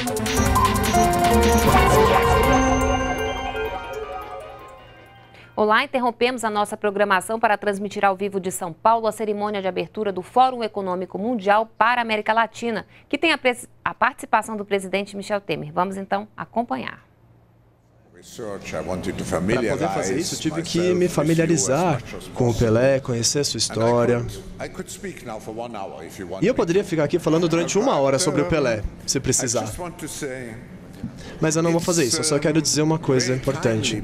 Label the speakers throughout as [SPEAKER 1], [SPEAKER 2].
[SPEAKER 1] Olá, interrompemos a nossa programação para transmitir ao vivo de São Paulo a cerimônia de abertura do Fórum Econômico Mundial para a América Latina, que tem a participação do presidente Michel Temer. Vamos então acompanhar.
[SPEAKER 2] Para poder fazer isso, tive que me familiarizar com o Pelé, conhecer sua história. E eu poderia ficar aqui falando durante 1 hora sobre o Pelé, se precisar. Mas eu não vou fazer isso, eu só quero dizer uma coisa importante.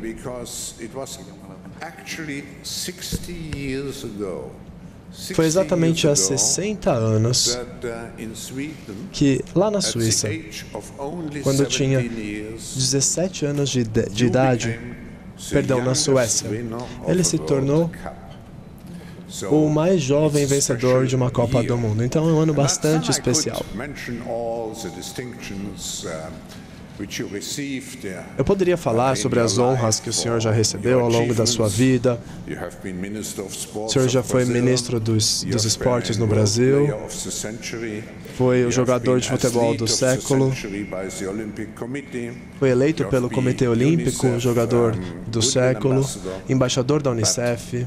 [SPEAKER 2] Foi exatamente há 60 anos que, lá na Suíça, quando eu tinha 17 anos de idade, na Suécia, ele se tornou o mais jovem vencedor de uma Copa do Mundo. Então é um ano bastante especial. Eu poderia falar sobre as honras que o senhor já recebeu ao longo da sua vida. O senhor já foi ministro dos esportes no Brasil, foi o jogador de futebol do século, foi eleito pelo Comitê Olímpico jogador do século, embaixador da Unicef.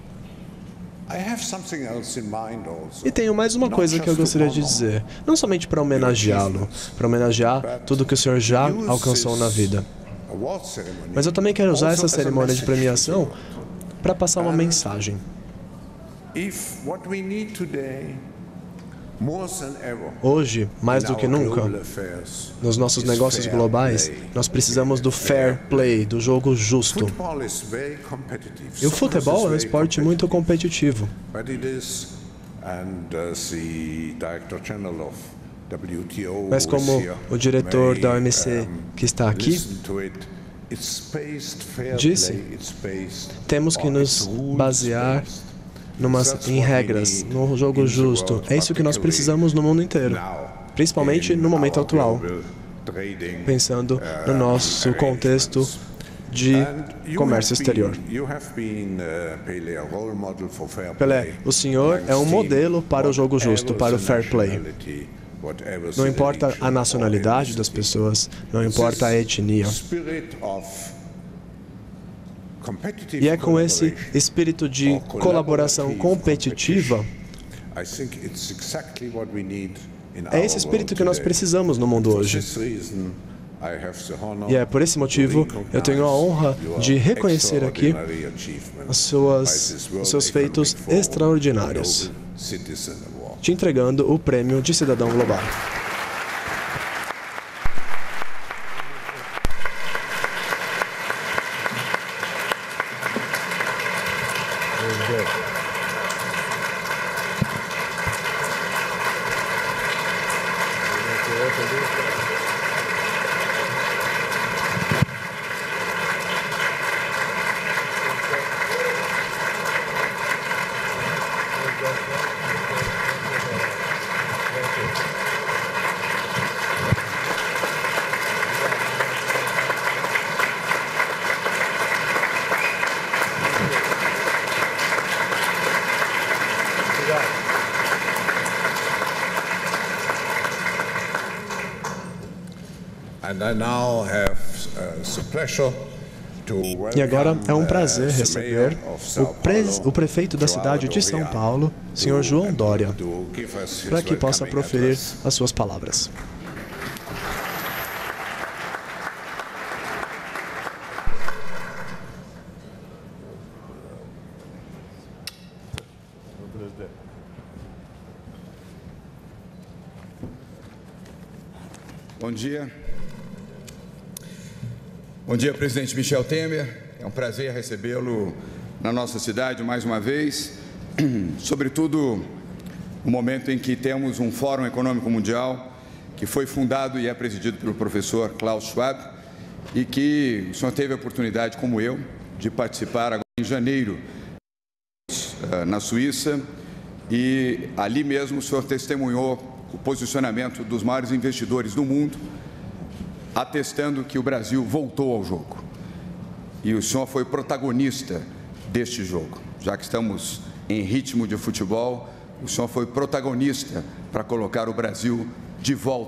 [SPEAKER 2] E tenho mais uma coisa que eu gostaria de dizer, não somente para homenageá-lo, para homenagear tudo que o senhor já alcançou na vida, mas eu também quero usar essa cerimônia de premiação para passar uma mensagem. Hoje, mais do que nunca, nos nossos negócios globais, nós precisamos do fair play, do jogo justo. E o futebol é um esporte muito competitivo. Mas como o diretor da OMC que está aqui disse, temos que nos basear em regras, no jogo justo. É isso que nós precisamos no mundo inteiro, principalmente no momento atual, pensando no nosso contexto de comércio exterior. Pelé, o senhor é um modelo para o jogo justo, para o fair play. Não importa a nacionalidade das pessoas, não importa a etnia. E é com esse espírito de colaboração competitiva, é esse espírito que nós precisamos no mundo hoje. E é por esse motivo eu tenho a honra de reconhecer aqui os seus feitos extraordinários, te entregando o Prêmio de Cidadão Global. E agora é um prazer receber o prefeito da cidade de São Paulo, Sr. João Dória, para que possa proferir as suas palavras.
[SPEAKER 3] Bom dia. Bom dia, presidente Michel Temer. É um prazer recebê-lo na nossa cidade mais uma vez, sobretudo no momento em que temos um Fórum Econômico Mundial que foi fundado e é presidido pelo professor Klaus Schwab e que o senhor teve a oportunidade, como eu, de participar agora em janeiro na Suíça, e ali mesmo o senhor testemunhou o posicionamento dos maiores investidores do mundo, atestando que o Brasil voltou ao jogo. E o senhor foi protagonista deste jogo. Já que estamos em ritmo de futebol, o senhor foi protagonista para colocar o Brasil de volta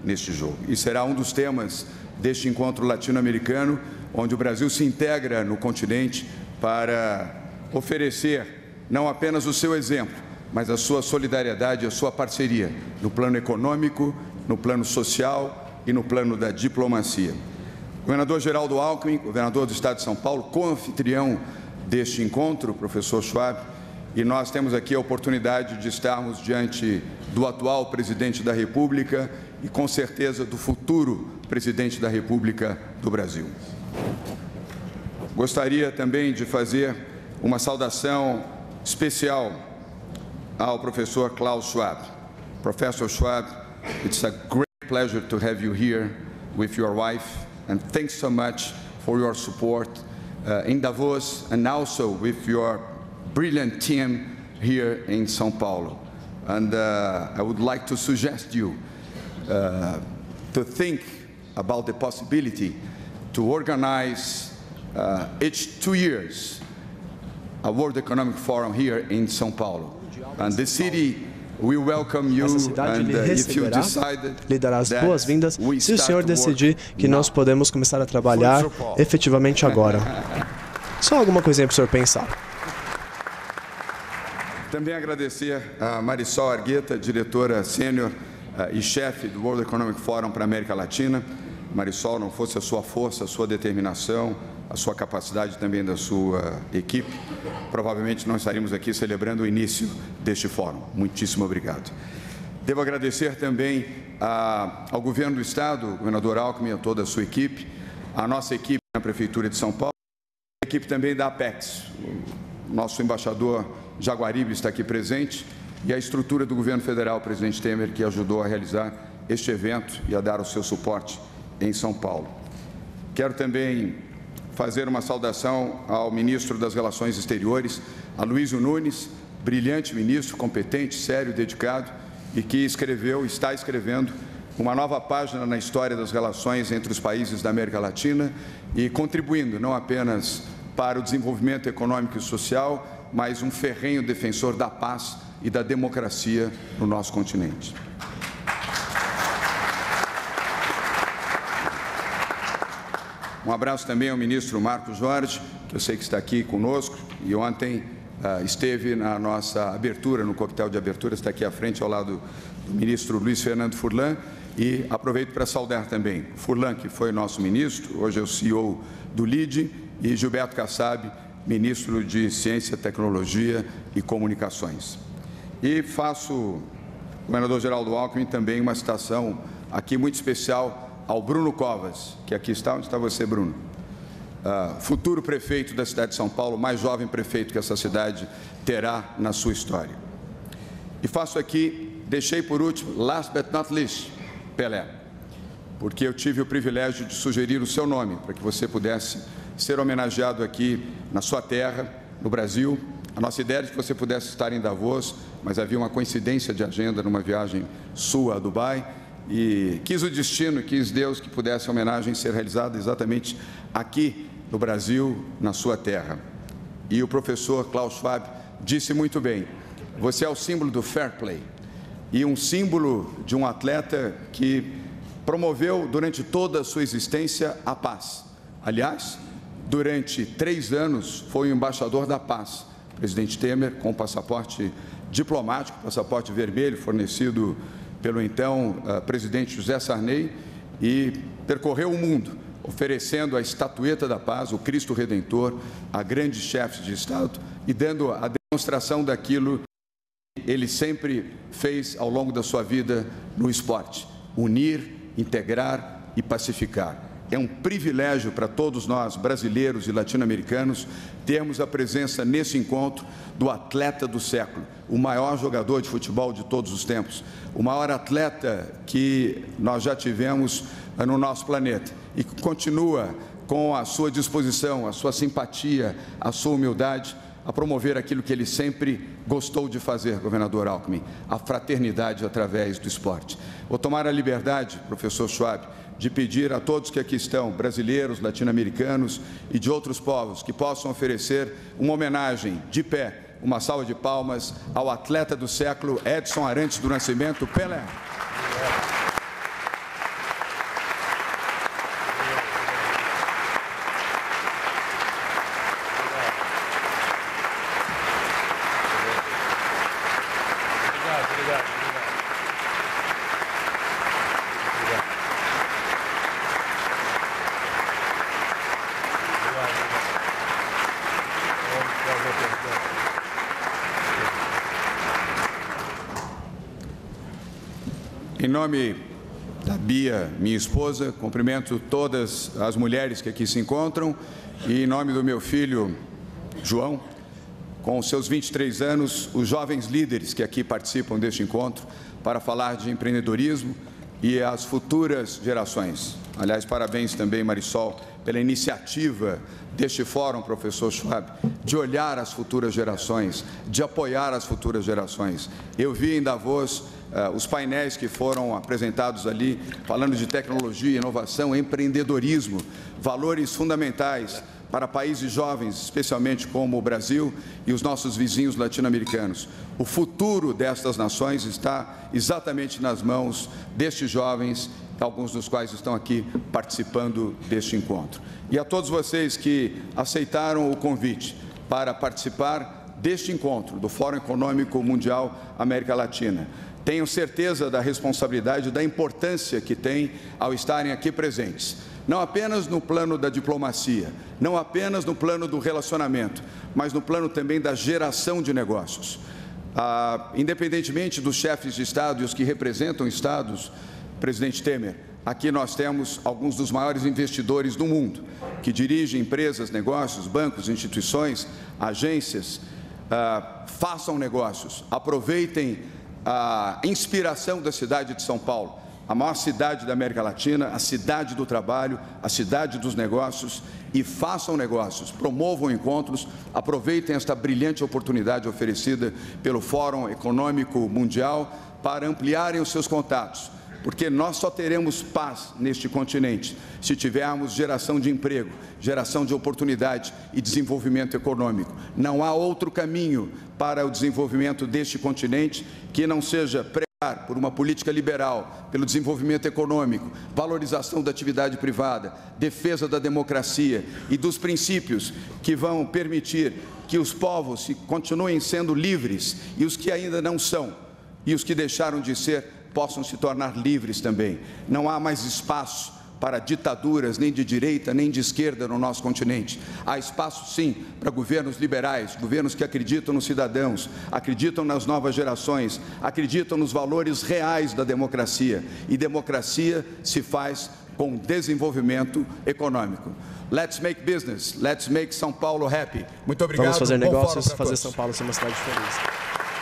[SPEAKER 3] neste jogo. E será um dos temas deste encontro latino-americano, onde o Brasil se integra no continente para oferecer não apenas o seu exemplo, mas a sua solidariedade e a sua parceria no plano econômico, no plano social e no plano da diplomacia. O governador Geraldo Alckmin, governador do Estado de São Paulo, co-anfitrião deste encontro, professor Schwab, e nós temos aqui a oportunidade de estarmos diante do atual presidente da República e, com certeza, do futuro presidente da República do Brasil. Gostaria também de fazer uma saudação especial ao professor Klaus Schwab. Professor Schwab, it's a great pleasure to have you here with your wife, and thanks so much for your support in Davos and also with your brilliant team here in São Paulo. And I would like to suggest you to think about the possibility to organize each 2 years a World Economic Forum here in São Paulo. And the city will welcome you,
[SPEAKER 2] essa cidade
[SPEAKER 3] and
[SPEAKER 2] lhe receberá, lhe dará as boas-vindas se o senhor decidir que nós podemos começar a trabalhar efetivamente agora. Só alguma coisinha para o senhor pensar.
[SPEAKER 3] Também agradecer a Marisol Argueta, diretora sênior e chefe do World Economic Forum para a América Latina. Marisol, não fosse a sua força, a sua determinação, a sua capacidade também da sua equipe, provavelmente não estaríamos aqui celebrando o início deste fórum. Muitíssimo obrigado. Devo agradecer também ao governo do Estado, o governador Alckmin, a toda a sua equipe, a nossa equipe na Prefeitura de São Paulo, a equipe também da Apex. O nosso embaixador Jaguaribe está aqui presente e a estrutura do governo federal, o presidente Temer, que ajudou a realizar este evento e a dar o seu suporte em São Paulo. Quero também fazer uma saudação ao ministro das Relações Exteriores, Aloysio Nunes, brilhante ministro, competente, sério, dedicado, e que está escrevendo uma nova página na história das relações entre os países da América Latina e contribuindo não apenas para o desenvolvimento econômico e social, mas um ferrenho defensor da paz e da democracia no nosso continente. Um abraço também ao ministro Marcos Jorge, que eu sei que está aqui conosco, e ontem esteve na nossa abertura, no coquetel de abertura, está aqui à frente, ao lado do ministro Luiz Fernando Furlan, e aproveito para saudar também Furlan, que foi nosso ministro, hoje é o CEO do LIDE, e Gilberto Kassab, ministro de Ciência, Tecnologia e Comunicações. E faço, governador Geraldo Alckmin, também uma citação aqui muito especial ao Bruno Covas, que aqui está. Onde está você, Bruno? Futuro prefeito da cidade de São Paulo, mais jovem prefeito que essa cidade terá na sua história. E faço aqui, deixei por último, last but not least, Pelé, porque eu tive o privilégio de sugerir o seu nome, para que você pudesse ser homenageado aqui na sua terra, no Brasil. A nossa ideia era que você pudesse estar em Davos, mas havia uma coincidência de agenda numa viagem sua a Dubai, e quis o destino, quis Deus que pudesse a homenagem ser realizada exatamente aqui no Brasil, na sua terra. E o professor Klaus Schwab disse muito bem, você é o símbolo do fair play e um símbolo de um atleta que promoveu durante toda a sua existência a paz. Aliás, durante 3 anos foi o embaixador da paz, presidente Temer, com passaporte diplomático, passaporte vermelho fornecido pelo então presidente José Sarney, e percorreu o mundo, oferecendo a estatueta da paz, o Cristo Redentor, a grandes chefes de Estado e dando a demonstração daquilo que ele sempre fez ao longo da sua vida no esporte: unir, integrar e pacificar. É um privilégio para todos nós, brasileiros e latino-americanos, termos a presença nesse encontro do atleta do século, o maior jogador de futebol de todos os tempos, o maior atleta que nós já tivemos no nosso planeta e que continua com a sua disposição, a sua simpatia, a sua humildade, a promover aquilo que ele sempre gostou de fazer, governador Alckmin, a fraternidade através do esporte. Vou tomar a liberdade, professor Schwab, de pedir a todos que aqui estão, brasileiros, latino-americanos e de outros povos, que possam oferecer uma homenagem de pé, uma salva de palmas ao atleta do século, Edson Arantes do Nascimento, Pelé. nome da Bia, minha esposa, cumprimento todas as mulheres que aqui se encontram e em nome do meu filho, João, com seus 23 anos, os jovens líderes que aqui participam deste encontro para falar de empreendedorismo e as futuras gerações. Aliás, parabéns também, Marisol, pela iniciativa deste fórum, professor Schwab, de olhar as futuras gerações, de apoiar as futuras gerações. Eu vi em Davos os painéis que foram apresentados ali, falando de tecnologia, inovação, empreendedorismo, valores fundamentais para países jovens, especialmente como o Brasil e os nossos vizinhos latino-americanos. O futuro destas nações está exatamente nas mãos destes jovens, alguns dos quais estão aqui participando deste encontro. E a todos vocês que aceitaram o convite para participar deste encontro do Fórum Econômico Mundial América Latina, tenham certeza da responsabilidade e da importância que tem ao estarem aqui presentes. Não apenas no plano da diplomacia, não apenas no plano do relacionamento, mas no plano também da geração de negócios. Independentemente dos chefes de Estado e os que representam estados, presidente Temer, aqui nós temos alguns dos maiores investidores do mundo, que dirigem empresas, negócios, bancos, instituições, agências. Façam negócios, aproveitem a inspiração da cidade de São Paulo, a maior cidade da América Latina, a cidade do trabalho, a cidade dos negócios, e façam negócios, promovam encontros, aproveitem esta brilhante oportunidade oferecida pelo Fórum Econômico Mundial para ampliarem os seus contatos, porque nós só teremos paz neste continente se tivermos geração de emprego, geração de oportunidade e desenvolvimento econômico. Não há outro caminho para o desenvolvimento deste continente que não seja por uma política liberal, pelo desenvolvimento econômico, valorização da atividade privada, defesa da democracia e dos princípios que vão permitir que os povos continuem sendo livres e os que ainda não são, e os que deixaram de ser, possam se tornar livres também. Não há mais espaço para ditaduras, nem de direita, nem de esquerda no nosso continente. Há espaço, sim, para governos liberais, governos que acreditam nos cidadãos, acreditam nas novas gerações, acreditam nos valores reais da democracia. E democracia se faz com desenvolvimento econômico. Let's make business, let's make São Paulo happy. Muito obrigado.
[SPEAKER 2] Vamos fazer negócios, fazer São Paulo ser uma cidade feliz.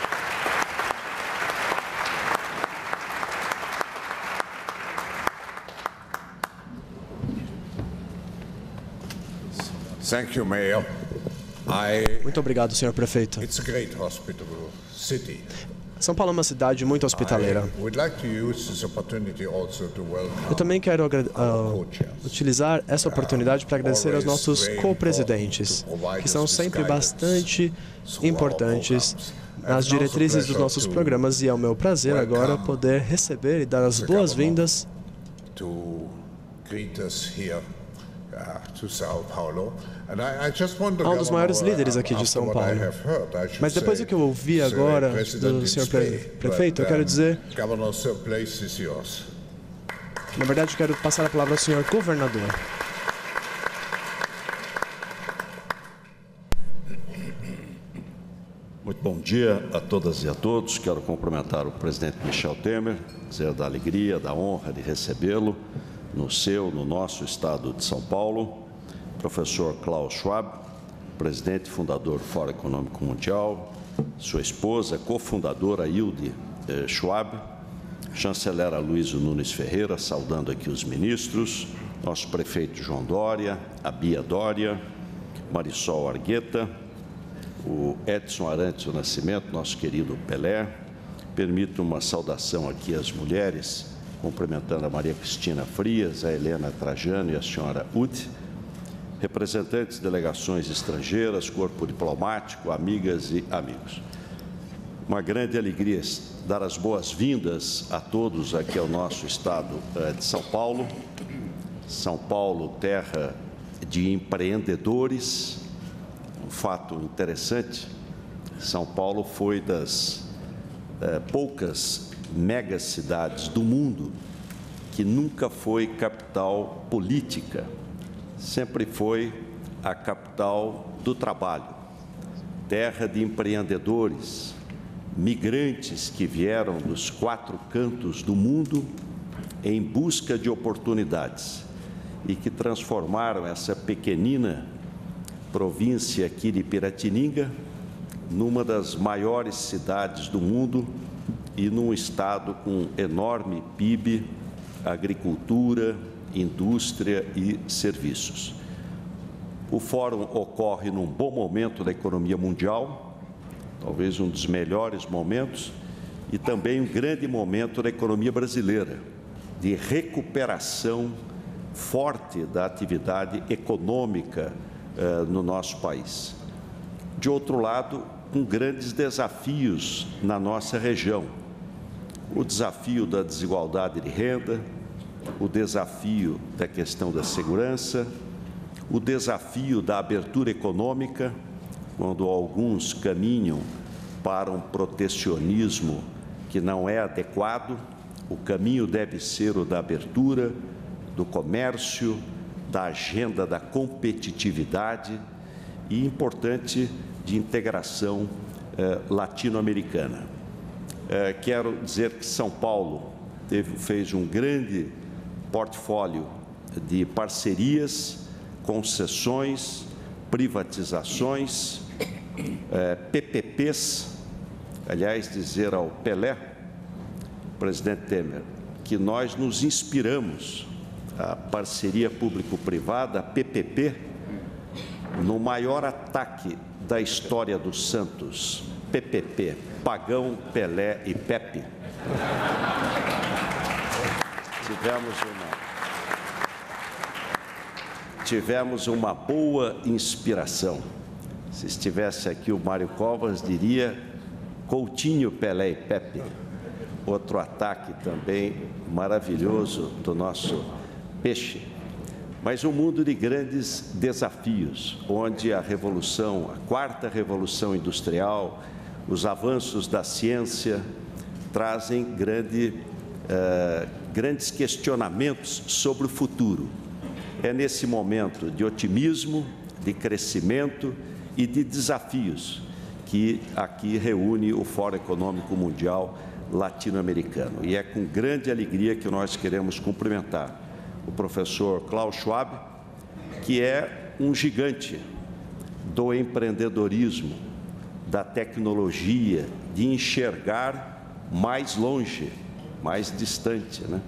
[SPEAKER 4] Thank you, Mayor.
[SPEAKER 2] Muito obrigado, senhor prefeito.
[SPEAKER 4] It's a great hospitable city.
[SPEAKER 2] São Paulo é uma cidade muito hospitaleira. Eu também quero utilizar essa oportunidade para agradecer aos nossos co-presidentes, que são sempre bastante importantes nas diretrizes dos nossos programas, e é o meu prazer agora poder receber e dar as boas-vindas a um dos maiores líderes aqui de São Paulo. Mas depois do que eu ouvi agora do senhor prefeito, eu quero dizer... Na verdade, eu quero passar a palavra ao senhor governador.
[SPEAKER 5] Muito bom dia a todas e a todos. Quero cumprimentar o presidente Michel Temer, dizer da alegria, da honra de recebê-lo no nosso estado de São Paulo, professor Klaus Schwab, presidente e fundador do Fórum Econômico Mundial, sua esposa, cofundadora Hilde Schwab, chanceler Aloysio Nunes Ferreira, saudando aqui os ministros, nosso prefeito João Dória, a Bia Dória, Marisol Argueta, o Edson Arantes do Nascimento, nosso querido Pelé. Permito uma saudação aqui às mulheres, cumprimentando a Maria Cristina Frias, a Helena Trajano e a senhora Uth, representantes de delegações estrangeiras, corpo diplomático, amigas e amigos. Uma grande alegria dar as boas-vindas a todos aqui ao nosso estado de São Paulo. São Paulo, terra de empreendedores. Um fato interessante, São Paulo foi das poucas megacidades do mundo que nunca foi capital política, sempre foi a capital do trabalho, terra de empreendedores, migrantes que vieram dos 4 cantos do mundo em busca de oportunidades e que transformaram essa pequenina província aqui de Piratininga numa das maiores cidades do mundo e num estado com enorme PIB, agricultura, indústria e serviços. O fórum ocorre num bom momento da economia mundial, talvez um dos melhores momentos, e também um grande momento da economia brasileira, de recuperação forte da atividade econômica no nosso país. De outro lado, com grandes desafios na nossa região. O desafio da desigualdade de renda, o desafio da questão da segurança, o desafio da abertura econômica, quando alguns caminham para um protecionismo que não é adequado, o caminho deve ser o da abertura, do comércio, da agenda da competitividade e, importante, de integração latino-americana. Quero dizer que São Paulo fez um grande portfólio de parcerias, concessões, privatizações, PPPs. Aliás, dizer ao Pelé, presidente Temer, que nós nos inspiramos, a parceria público-privada, a PPP, no maior ataque da história do Santos, PPP, Pagão, Pelé e Pepe. Tivemos uma boa inspiração. Se estivesse aqui o Mário Covas, diria Coutinho, Pelé e Pepe. Outro ataque também maravilhoso do nosso peixe. Mas um mundo de grandes desafios, onde a 4ª revolução industrial, os avanços da ciência trazem grandes questionamentos sobre o futuro. É nesse momento de otimismo, de crescimento e de desafios que aqui reúne o Fórum Econômico Mundial Latino-Americano. E é com grande alegria que nós queremos cumprimentar o professor Klaus Schwab, que é um gigante do empreendedorismo, da tecnologia, de enxergar mais longe, mais distante, né?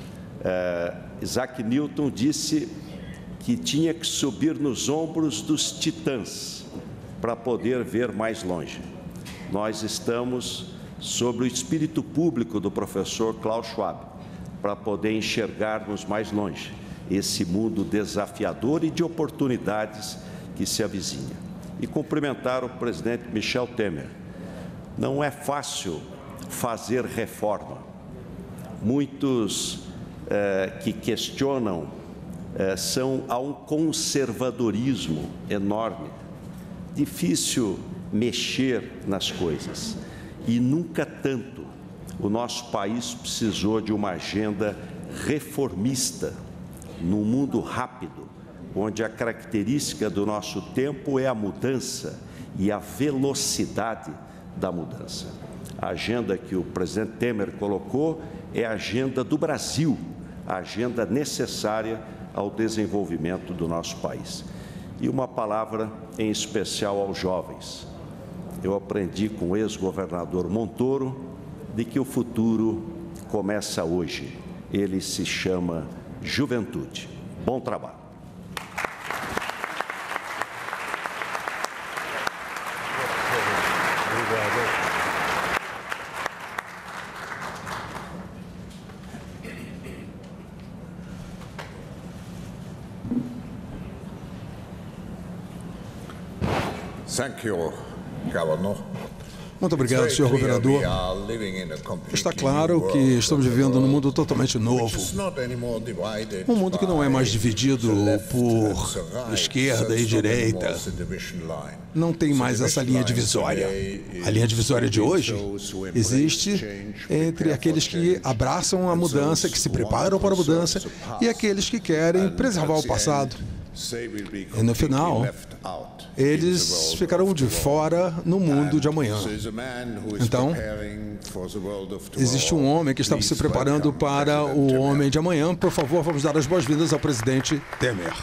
[SPEAKER 5] Isaac Newton disse que tinha que subir nos ombros dos titãs para poder ver mais longe. Nós estamos sobre o espírito público do professor Klaus Schwab, para poder enxergarmos mais longe esse mundo desafiador e de oportunidades que se avizinha. E cumprimentar o presidente Michel Temer. Não é fácil fazer reforma. Muitos que questionam há um conservadorismo enorme. Difícil mexer nas coisas. E nunca tanto o nosso país precisou de uma agenda reformista num mundo rápido, onde a característica do nosso tempo é a mudança e a velocidade da mudança. A agenda que o presidente Temer colocou é a agenda do Brasil, a agenda necessária ao desenvolvimento do nosso país. E uma palavra em especial aos jovens. Eu aprendi com o ex-governador Montoro de que o futuro começa hoje. Ele se chama juventude. Bom trabalho.
[SPEAKER 4] Thank you, Governor.
[SPEAKER 6] Muito obrigado, senhor governador. Está claro que estamos vivendo num mundo totalmente novo. Um mundo que não é mais dividido por esquerda e direita. Não tem mais essa linha divisória. A linha divisória de hoje existe entre aqueles que abraçam a mudança, que se preparam para a mudança, e aqueles que querem preservar o passado E no final, eles ficarão de fora no mundo de amanhã. Então, existe um homem que estava se preparando para o homem de amanhã. Por favor, vamos dar as boas-vindas ao presidente Temer.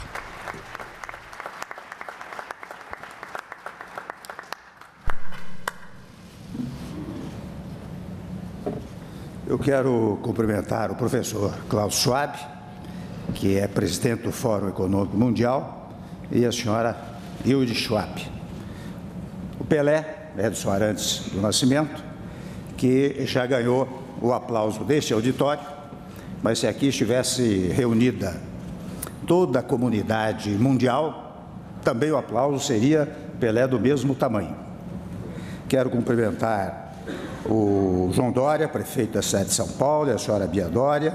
[SPEAKER 7] Eu quero cumprimentar o professor Klaus Schwab, que é presidente do Fórum Econômico Mundial, e a senhora Hilde Schwab. O Pelé, Edson Arantes do Nascimento, que já ganhou o aplauso deste auditório, mas se aqui estivesse reunida toda a comunidade mundial, também o aplauso seria Pelé do mesmo tamanho. Quero cumprimentar o João Dória, prefeito da cidade de São Paulo, e a senhora Bia Dória,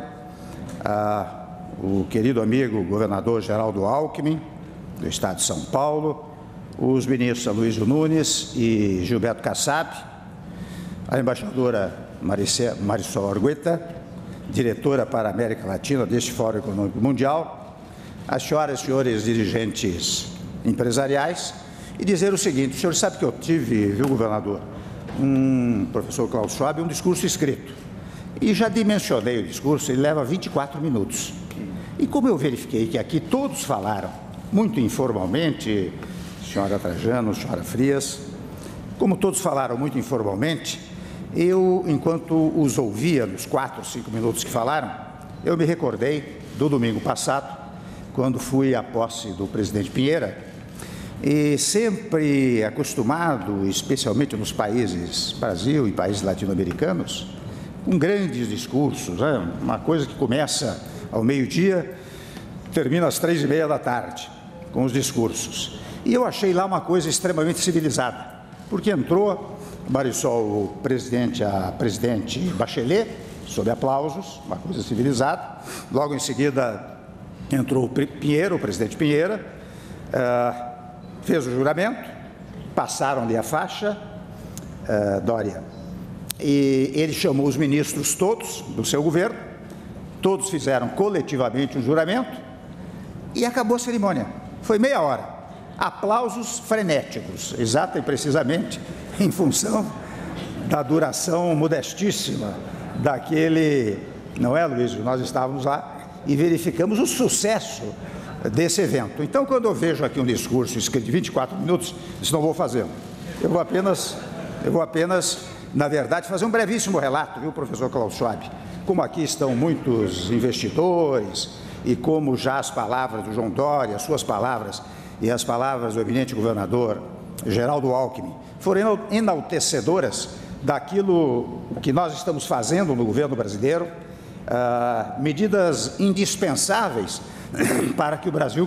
[SPEAKER 7] o querido amigo governador Geraldo Alckmin, do estado de São Paulo, os ministros Aloysio Nunes e Gilberto Kassab, a embaixadora Marisol Argueta, diretora para a América Latina deste Fórum Econômico Mundial, as senhoras e senhores dirigentes empresariais, e dizer o seguinte: o senhor sabe que eu tive, viu, governador, professor Klaus Schwab, um discurso escrito. E já dimensionei o discurso, ele leva 24 minutos. E como eu verifiquei que aqui todos falaram, muito informalmente, senhora Trajano, senhora Frias, como todos falaram muito informalmente, eu, enquanto os ouvia nos 4, 5 minutos que falaram, eu me recordei do domingo passado, quando fui à posse do presidente Pinheira, e sempre acostumado, especialmente nos países Brasil e países latino-americanos, com grandes discursos, né? Uma coisa que começa ao meio-dia, termina às 3h30 da tarde, com os discursos. E eu achei lá uma coisa extremamente civilizada, porque entrou Marisol, a presidente Bachelet, sob aplausos, uma coisa civilizada. Logo em seguida entrou o presidente Pinheira, fez o juramento, passaram-lhe a faixa, Dória, e ele chamou os ministros todos do seu governo, todos fizeram coletivamente um juramento e acabou a cerimônia. Foi meia hora, aplausos frenéticos, exata e precisamente em função da duração modestíssima daquele, não é, Luiz? Nós estávamos lá e verificamos o sucesso desse evento. Então, quando eu vejo aqui um discurso escrito de 24 minutos, isso não vou fazer. Eu vou apenas, na verdade, fazer um brevíssimo relato, viu, professor Klaus Schwab? Como aqui estão muitos investidores e como já as palavras do João Dória, as suas palavras e as palavras do eminente governador Geraldo Alckmin foram enaltecedoras daquilo que nós estamos fazendo no governo brasileiro, medidas indispensáveis para que o Brasil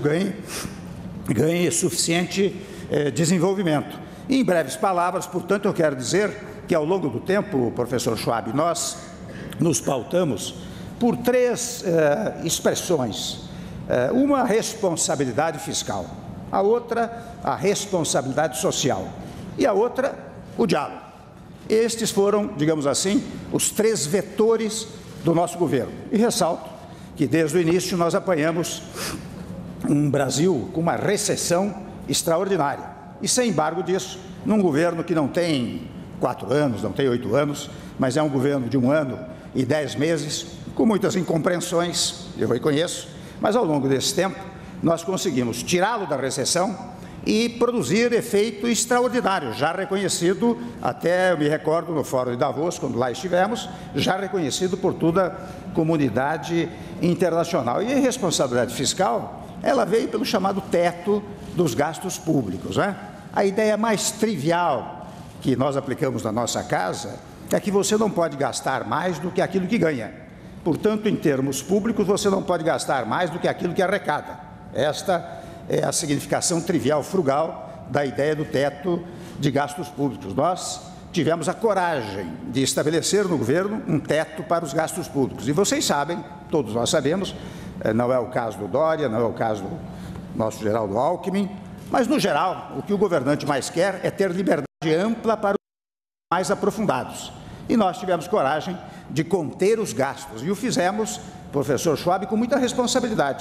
[SPEAKER 7] ganhe suficiente desenvolvimento. E, em breves palavras, portanto, eu quero dizer que ao longo do tempo, professor Schwab, nós nos pautamos por 3 expressões. Uma, responsabilidade fiscal, a outra, a responsabilidade social e a outra, o diálogo. Estes foram, digamos assim, os 3 vetores do nosso governo. E ressalto que desde o início nós apanhamos um Brasil com uma recessão extraordinária. E sem embargo disso, num governo que não tem 4 anos, não tem 8 anos, mas é um governo de 1 ano e 10 meses, com muitas incompreensões, eu reconheço, mas ao longo desse tempo nós conseguimos tirá-lo da recessão e produzir efeito extraordinário, já reconhecido, até eu me recordo no Fórum de Davos, quando lá estivemos, já reconhecido por toda a comunidade internacional. E a responsabilidade fiscal, ela veio pelo chamado teto dos gastos públicos, né? A ideia mais trivial que nós aplicamos na nossa casa é que você não pode gastar mais do que aquilo que ganha. Portanto, em termos públicos, você não pode gastar mais do que aquilo que arrecada. Esta é a significação trivial, frugal, da ideia do teto de gastos públicos. Nós tivemos a coragem de estabelecer no governo um teto para os gastos públicos. E vocês sabem, todos nós sabemos, não é o caso do Dória, não é o caso do nosso Geraldo Alckmin, mas, no geral, o que o governante mais quer é ter liberdade ampla para os mais aprofundados. E nós tivemos coragem de conter os gastos. E o fizemos, professor Schwab, com muita responsabilidade.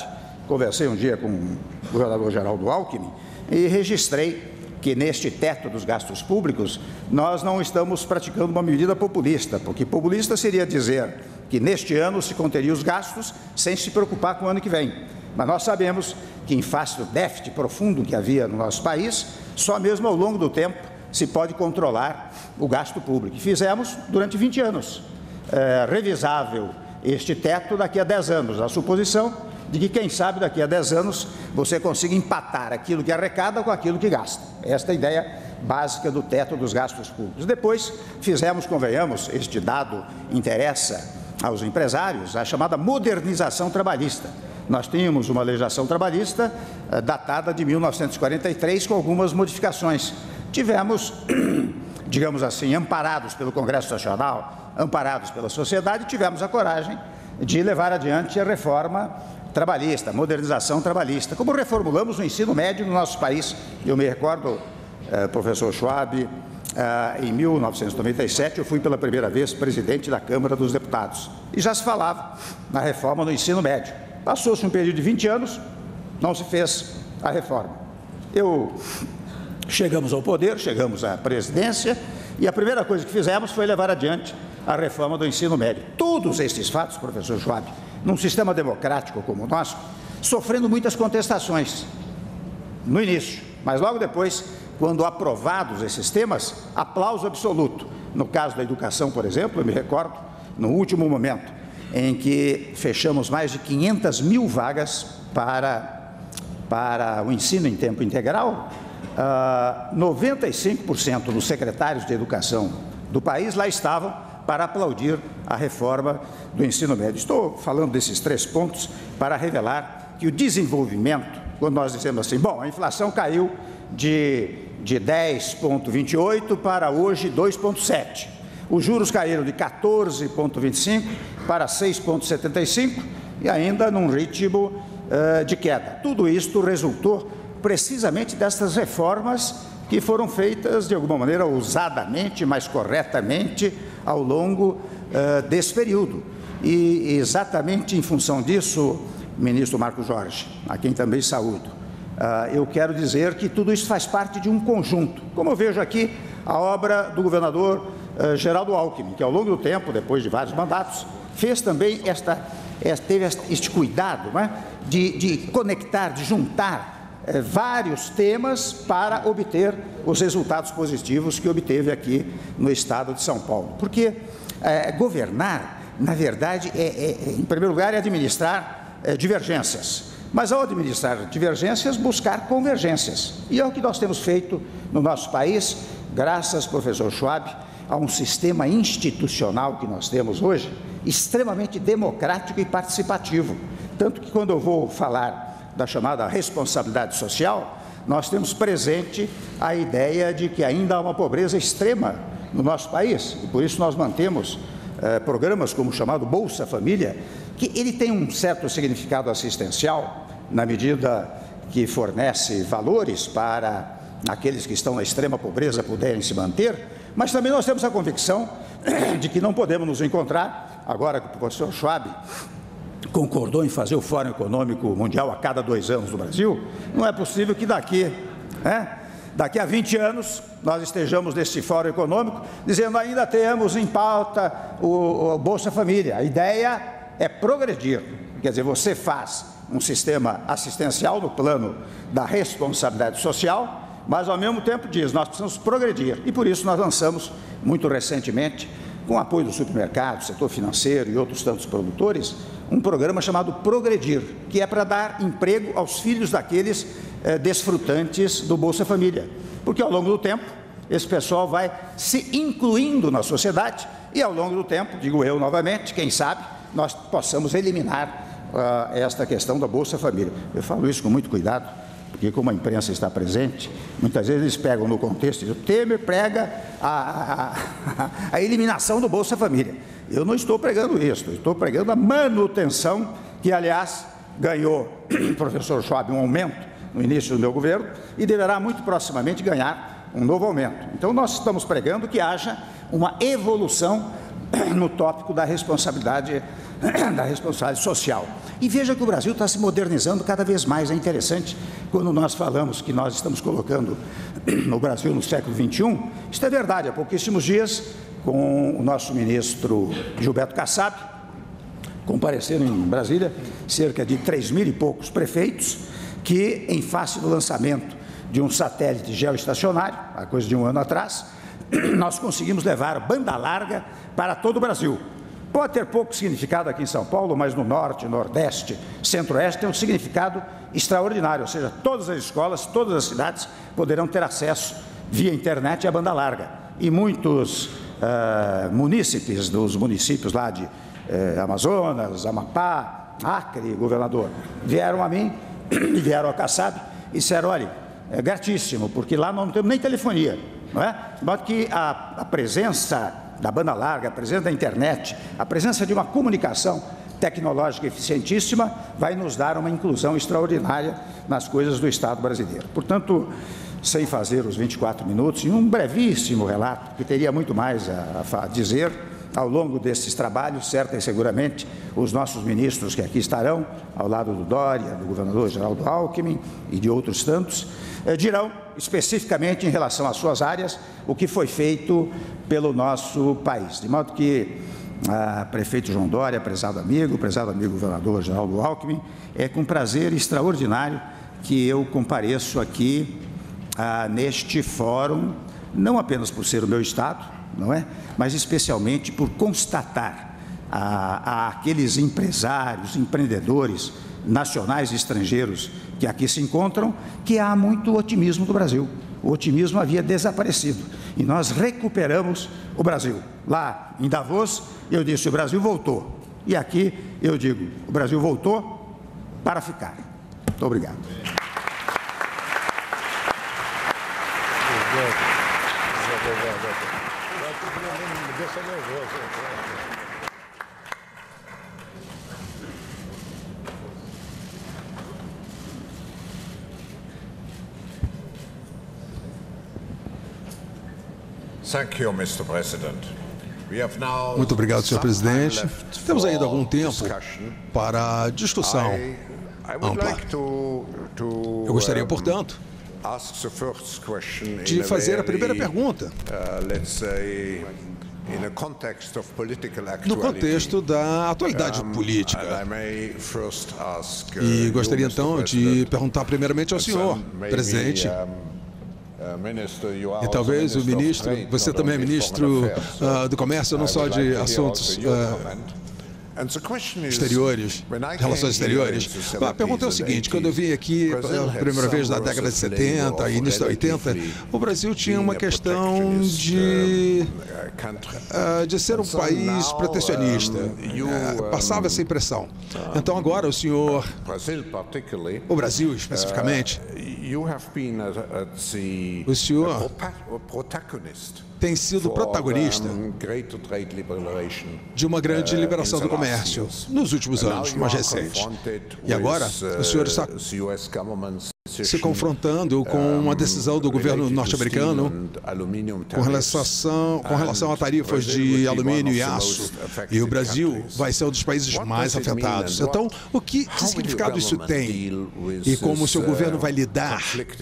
[SPEAKER 7] conversei um dia com o governador Geraldo Alckmin e registrei que neste teto dos gastos públicos nós não estamos praticando uma medida populista, porque populista seria dizer que neste ano se conteria os gastos sem se preocupar com o ano que vem. Mas nós sabemos que em face do déficit profundo que havia no nosso país, só mesmo ao longo do tempo se pode controlar o gasto público. E fizemos durante 20 anos. Revisável este teto daqui a 10 anos, a suposição de que, quem sabe, daqui a 10 anos você consiga empatar aquilo que arrecada com aquilo que gasta. Esta é a ideia básica do teto dos gastos públicos. Depois fizemos, convenhamos, este dado interessa aos empresários, a chamada modernização trabalhista. Nós tínhamos uma legislação trabalhista datada de 1943 com algumas modificações. Tivemos, digamos assim, amparados pelo Congresso Nacional, amparados pela sociedade, tivemos a coragem de levar adiante a reforma trabalhista, modernização trabalhista. Como reformulamos o ensino médio no nosso país. Eu me recordo, professor Schwab, em 1997 eu fui pela primeira vez presidente da Câmara dos Deputados e já se falava na reforma do ensino médio. Passou-se um período de 20 anos, não se fez a reforma. Chegamos ao poder, chegamos à presidência e a primeira coisa que fizemos foi levar adiante a reforma do ensino médio. Todos estes fatos, professor Schwab, num sistema democrático como o nosso, sofrendo muitas contestações no início, mas logo depois, quando aprovados esses temas, aplauso absoluto. No caso da educação, por exemplo, eu me recordo, no último momento, em que fechamos mais de 500 mil vagas para o ensino em tempo integral, 95% dos secretários de educação do país lá estavam para aplaudir a reforma do ensino médio. Estou falando desses 3 pontos para revelar que o desenvolvimento, quando nós dizemos assim, bom, a inflação caiu de 10,28 para hoje 2,7. Os juros caíram de 14,25 para 6,75 e ainda num ritmo de queda. Tudo isto resultou precisamente dessas reformas que foram feitas de alguma maneira ousadamente, mas corretamente ao longo desse período. E exatamente em função disso, ministro Marco Jorge, a quem também saúdo, eu quero dizer que tudo isso faz parte de um conjunto. Como eu vejo aqui a obra do governador Geraldo Alckmin, que ao longo do tempo, depois de vários mandatos, fez também teve este cuidado, né, de conectar, de juntar vários temas para obter os resultados positivos que obteve aqui no estado de São Paulo. Porque governar, na verdade, em primeiro lugar, é administrar divergências. Mas ao administrar divergências, buscar convergências. E é o que nós temos feito no nosso país, graças, professor Schwab, a um sistema institucional que nós temos hoje, extremamente democrático e participativo. Tanto que quando eu vou falar da chamada responsabilidade social, nós temos presente a ideia de que ainda há uma pobreza extrema no nosso país, e por isso nós mantemos programas como o chamado Bolsa Família, que ele tem um certo significado assistencial, na medida que fornece valores para aqueles que estão na extrema pobreza puderem se manter, mas também nós temos a convicção de que não podemos nos encontrar, agora que o professor Schwab concordou em fazer o Fórum Econômico Mundial a cada 2 anos no Brasil, não é possível que daqui a 20 anos nós estejamos nesse Fórum Econômico dizendo ainda temos em pauta o Bolsa Família. A ideia é progredir, quer dizer, você faz um sistema assistencial no plano da responsabilidade social, mas ao mesmo tempo diz, nós precisamos progredir, e por isso nós lançamos muito recentemente, com o apoio do supermercado, setor financeiro e outros tantos produtores, um programa chamado Progredir, que é para dar emprego aos filhos daqueles desfrutantes do Bolsa Família. Porque ao longo do tempo, esse pessoal vai se incluindo na sociedade e ao longo do tempo, digo eu novamente, quem sabe, nós possamos eliminar esta questão da Bolsa Família. Eu falo isso com muito cuidado, porque como a imprensa está presente, muitas vezes eles pegam no contexto e o Temer prega a eliminação do Bolsa Família. Eu não estou pregando isso, estou pregando a manutenção, que aliás ganhou, professor Schwab, um aumento no início do meu governo e deverá muito proximamente ganhar um novo aumento. Então nós estamos pregando que haja uma evolução no tópico da responsabilidade social. E veja que o Brasil está se modernizando cada vez mais. É interessante quando nós falamos que nós estamos colocando o Brasil no século XXI. Isso é verdade. Há pouquíssimos dias, com o nosso ministro Gilberto Kassab, compareceram em Brasília cerca de 3.000 e poucos prefeitos que, em face do lançamento de um satélite geoestacionário, há coisa de um ano atrás, nós conseguimos levar banda larga para todo o Brasil. Pode ter pouco significado aqui em São Paulo, mas no Norte, Nordeste, Centro-Oeste tem um significado extraordinário, ou seja, todas as escolas, todas as cidades poderão ter acesso via internet à banda larga. E muitos munícipes dos municípios lá de Amazonas, Amapá, Acre, governador, vieram a mim e vieram a Kassab e disseram, olha, é gratíssimo, porque lá nós não temos nem telefonia, não é? De modo que a presença da banda larga, a presença da internet, a presença de uma comunicação tecnológica eficientíssima vai nos dar uma inclusão extraordinária nas coisas do Estado brasileiro. Portanto, sem fazer os 24 minutos, em um brevíssimo relato, que teria muito mais a dizer, ao longo desses trabalhos, certa e seguramente, os nossos ministros que aqui estarão, ao lado do Dória, do governador Geraldo Alckmin e de outros tantos, dirão especificamente em relação às suas áreas o que foi feito pelo nosso país. De modo que, prefeito João Dória, prezado amigo governador Geraldo Alckmin, é com prazer extraordinário que eu compareço aqui neste fórum, não apenas por ser o meu estado, não é? Mas especialmente por constatar a aqueles empresários, empreendedores nacionais e estrangeiros que aqui se encontram, que há muito otimismo do Brasil. O otimismo havia desaparecido e nós recuperamos o Brasil. Lá em Davos, eu disse, o Brasil voltou. E aqui eu digo, o Brasil voltou para ficar. Muito obrigado.
[SPEAKER 6] Muito obrigado, senhor presidente. Temos ainda algum tempo para discussão ampla. Eu gostaria, portanto, de fazer a primeira pergunta no contexto da atualidade política. E gostaria, então, de perguntar primeiramente ao senhor, presidente, e talvez o ministro, você também é ministro do Comércio, não só de assuntos exteriores, relações exteriores. A pergunta é o seguinte, quando eu vim aqui pela primeira vez na década de 70, início da 80, o Brasil tinha uma questão de ser um país protecionista. Passava essa impressão. Então agora o senhor, o Brasil especificamente, o senhor tem sido protagonista de uma grande liberação do comércio nos últimos anos, mais recentes. E agora o senhor está se confrontando com uma decisão do governo norte-americano com relação a tarifas de alumínio e aço. E o Brasil vai ser um dos países mais afetados. Então, que significado isso tem? E como o seu governo vai lidar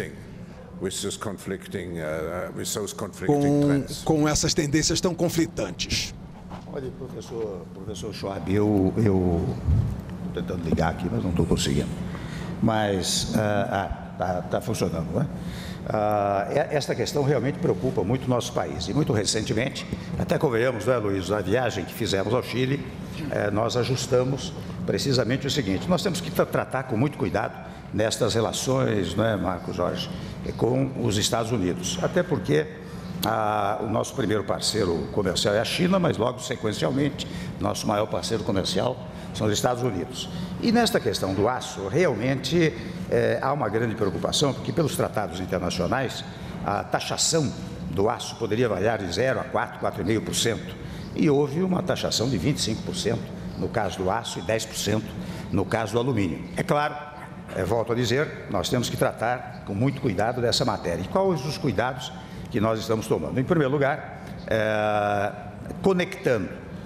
[SPEAKER 6] com essas tendências tão conflitantes?
[SPEAKER 7] Olha, professor Schwab, eu estou tentando ligar aqui, mas não estou conseguindo. Mas está funcionando, não é? Esta questão realmente preocupa muito o nosso país. E muito recentemente, até convenhamos, não é, Luiz, a viagem que fizemos ao Chile, nós ajustamos precisamente o seguinte: nós temos que tratar com muito cuidado nestas relações, não é, Marcos Jorge, com os Estados Unidos. Até porque o nosso primeiro parceiro comercial é a China, mas logo sequencialmente, nosso maior parceiro comercial são os Estados Unidos. E nesta questão do aço, realmente há uma grande preocupação, porque pelos tratados internacionais, a taxação do aço poderia variar de 0% a 4%, 4,5%. E houve uma taxação de 25% no caso do aço e 10% no caso do alumínio. É claro, volto a dizer, nós temos que tratar com muito cuidado dessa matéria. E quais os cuidados que nós estamos tomando? Em primeiro lugar, conectando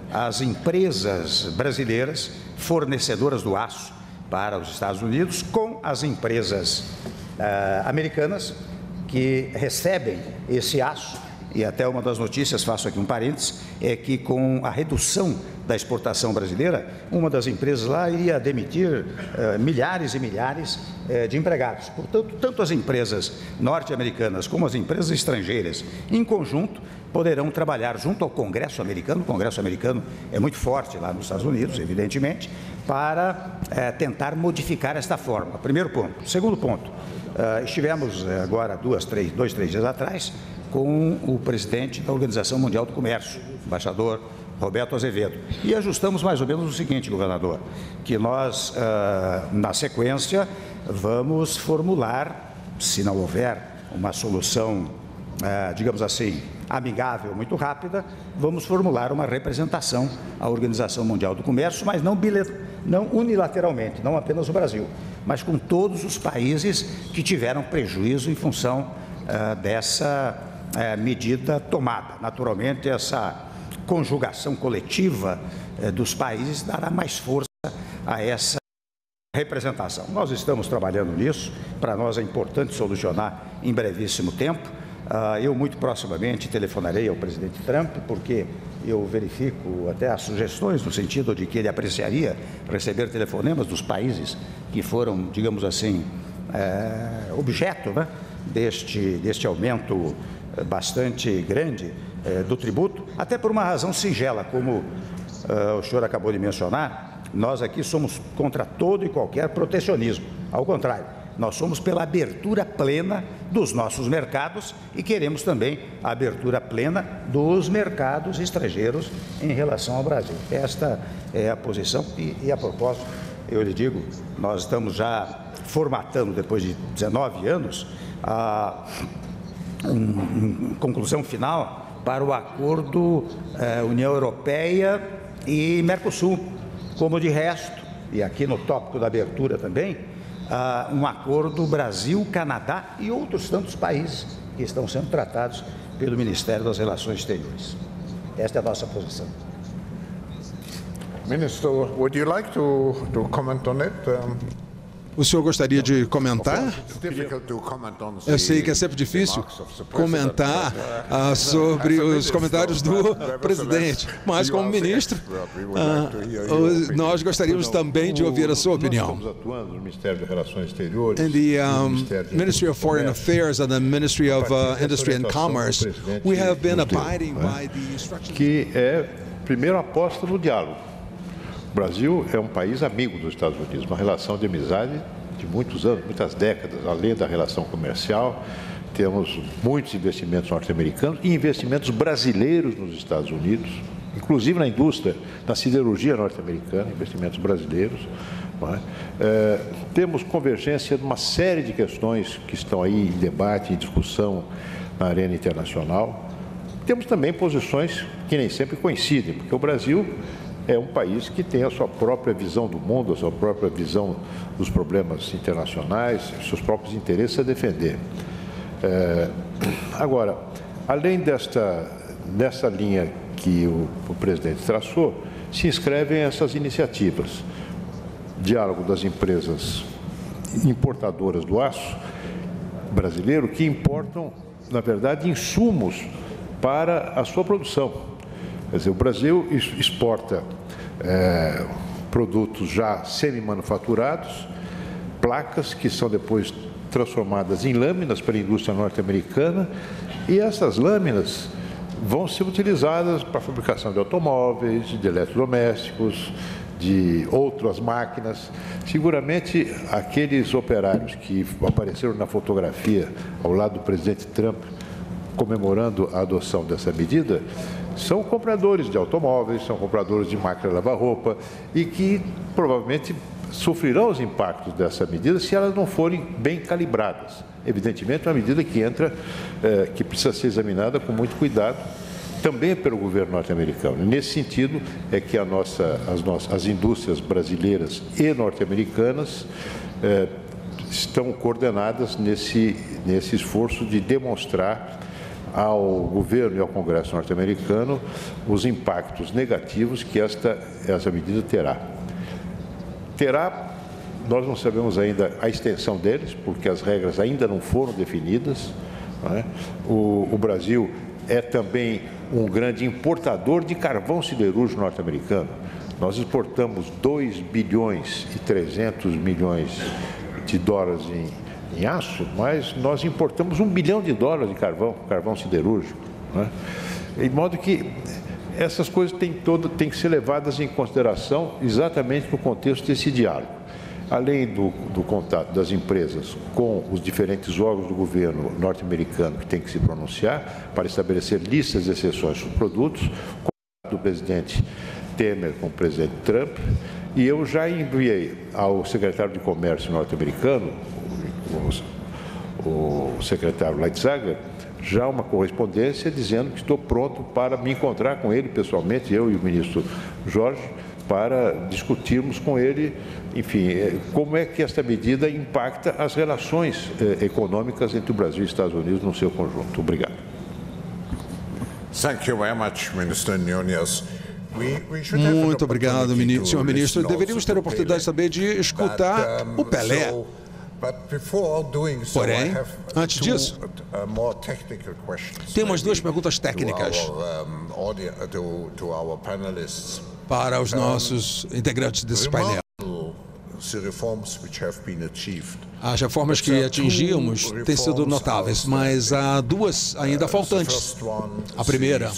[SPEAKER 7] as empresas brasileiras fornecedoras do aço para os Estados Unidos com as empresas americanas que recebem esse aço. E até uma das notícias, faço aqui um parênteses, é que com a redução da exportação brasileira, uma das empresas lá iria demitir milhares e milhares de empregados. Portanto, tanto as empresas norte-americanas como as empresas estrangeiras, em conjunto, poderão trabalhar junto ao Congresso americano. O Congresso americano é muito forte lá nos Estados Unidos, evidentemente, para tentar modificar esta forma. Primeiro ponto. Segundo ponto, estivemos agora 2, 3 dias atrás com o presidente da Organização Mundial do Comércio, embaixador Roberto Azevedo, e ajustamos mais ou menos o seguinte, governador, que nós, na sequência, vamos formular, se não houver uma solução, digamos assim, amigável, muito rápida, vamos formular uma representação à Organização Mundial do Comércio, mas não unilateralmente, não apenas o Brasil, mas com todos os países que tiveram prejuízo em função dessa medida tomada. Naturalmente, essa conjugação coletiva dos países dará mais força a essa representação. Nós estamos trabalhando nisso, para nós é importante solucionar em brevíssimo tempo. Eu muito proximamente telefonarei ao presidente Trump, porque eu verifico até as sugestões no sentido de que ele apreciaria receber telefonemas dos países que foram, digamos assim, objeto, né, deste aumento bastante grande do tributo, até por uma razão singela, como o senhor acabou de mencionar. Nós aqui somos contra todo e qualquer protecionismo, ao contrário, nós somos pela abertura plena dos nossos mercados e queremos também a abertura plena dos mercados estrangeiros em relação ao Brasil. Esta é a posição e a propósito, eu lhe digo, nós estamos já formatando, depois de 19 anos, uma conclusão final para o acordo União Europeia e Mercosul, como de resto, e aqui no tópico da abertura também, um acordo Brasil, Canadá e outros tantos países que estão sendo tratados pelo Ministério das Relações Exteriores. Esta é a nossa posição.
[SPEAKER 4] Minister, would you like to comment on it?
[SPEAKER 6] O senhor gostaria de comentar? Eu sei que é sempre difícil comentar sobre os comentários do presidente, mas como ministro, nós gostaríamos também de ouvir a sua opinião.
[SPEAKER 8] Estamos atuando no Ministério das Relações Exteriores,
[SPEAKER 6] in the Ministry of Foreign Affairs and the Ministry of Industry and Commerce, we have been abiding by the instructions.
[SPEAKER 8] Que é, primeiro, aposta no diálogo. O Brasil é um país amigo dos Estados Unidos, uma relação de amizade de muitos anos, muitas décadas, além da relação comercial. Temos muitos investimentos norte-americanos e investimentos brasileiros nos Estados Unidos, inclusive na indústria, na siderurgia norte-americana, investimentos brasileiros. Temos convergência de uma série de questões que estão aí em debate, em discussão na arena internacional. Temos também posições que nem sempre coincidem, porque o Brasil é um país que tem a sua própria visão do mundo, a sua própria visão dos problemas internacionais, seus próprios interesses a defender. Agora, além dessa linha que o presidente traçou, se inscrevem essas iniciativas. Diálogo das empresas importadoras do aço brasileiro que importam, na verdade, insumos para a sua produção. Quer dizer, o Brasil exporta produtos já semi-manufaturados, placas que são depois transformadas em lâminas pela indústria norte-americana, e essas lâminas vão ser utilizadas para a fabricação de automóveis, de eletrodomésticos, de outras máquinas. Seguramente, aqueles operários que apareceram na fotografia ao lado do presidente Trump comemorando a adoção dessa medida são compradores de automóveis, são compradores de máquina de lavar roupa e que provavelmente sofrerão os impactos dessa medida se elas não forem bem calibradas. Evidentemente, é uma medida que que precisa ser examinada com muito cuidado, também pelo governo norte-americano. Nesse sentido, é que as indústrias brasileiras e norte-americanas estão coordenadas nesse esforço de demonstrar ao governo e ao Congresso norte-americano os impactos negativos que essa medida terá. Nós não sabemos ainda a extensão deles, porque as regras ainda não foram definidas, não é? O Brasil é também um grande importador de carvão siderúrgico norte-americano. Nós exportamos 2 bilhões e 300 milhões de dólares em aço, mas nós importamos $1 bilhão de carvão siderúrgico, não é? De modo que essas coisas têm que ser levadas em consideração exatamente no contexto desse diálogo. Além do contato das empresas com os diferentes órgãos do governo norte-americano que tem que se pronunciar para estabelecer listas de exceções sobre produtos, com o presidente Temer com o presidente Trump, e eu já enviei ao secretário de Comércio norte-americano, o secretário Lighthizer, já uma correspondência dizendo que estou pronto para me encontrar com ele pessoalmente, eu e o ministro Jorge, para discutirmos com ele, enfim, como é que esta medida impacta as relações econômicas entre o Brasil e os Estados Unidos no seu conjunto. Obrigado.
[SPEAKER 4] Thank you very much, Minister Nunes.
[SPEAKER 6] Muito obrigado, senhor ministro. Deveríamos ter a oportunidade também de escutar o Pelé. Porém, antes disso, tem umas 2 perguntas técnicas para os nossos integrantes desse painel. As reformas que atingimos têm sido notáveis, mas há 2 ainda faltantes. A primeira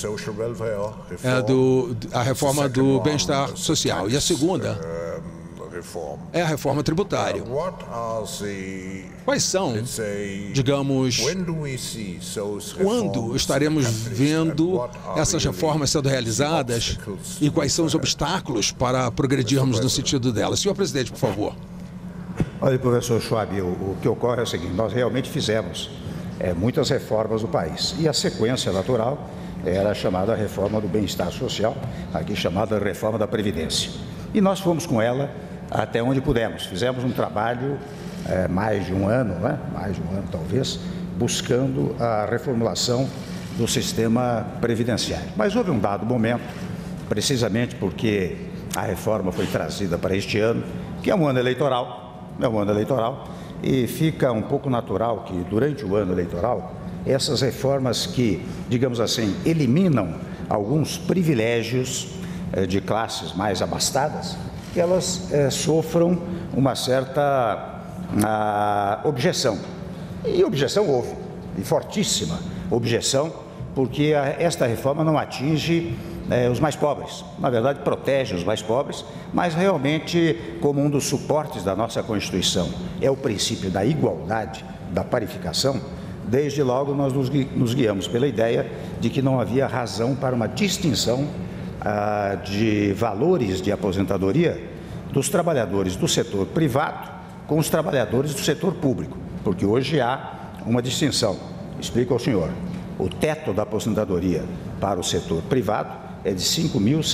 [SPEAKER 6] é a reforma do bem-estar social e a segunda é a reforma tributária. Quais são, digamos, quando estaremos vendo essas reformas sendo realizadas e quais são os obstáculos para progredirmos no sentido delas? Senhor presidente, por favor.
[SPEAKER 7] Olha, professor Schwab, o que ocorre é o seguinte: nós realmente fizemos muitas reformas no país e a sequência natural era a chamada reforma do bem-estar social, aqui chamada reforma da Previdência. E nós fomos com ela até onde pudemos. Fizemos um trabalho mais de um ano, mais de um ano talvez, buscando a reformulação do sistema previdenciário. Mas houve um dado momento, precisamente porque a reforma foi trazida para este ano, que é um ano eleitoral, e fica um pouco natural que durante o ano eleitoral, essas reformas que, digamos assim, eliminam alguns privilégios de classes mais abastadas, que elas sofram uma certa objeção. E objeção houve, e fortíssima objeção, porque esta reforma não atinge os mais pobres. Na verdade, protege os mais pobres, mas realmente, como um dos suportes da nossa Constituição é o princípio da igualdade, da parificação, desde logo nós nos guiamos pela ideia de que não havia razão para uma distinção de valores de aposentadoria dos trabalhadores do setor privado com os trabalhadores do setor público, porque hoje há uma distinção. Explico ao senhor: o teto da aposentadoria para o setor privado é de R$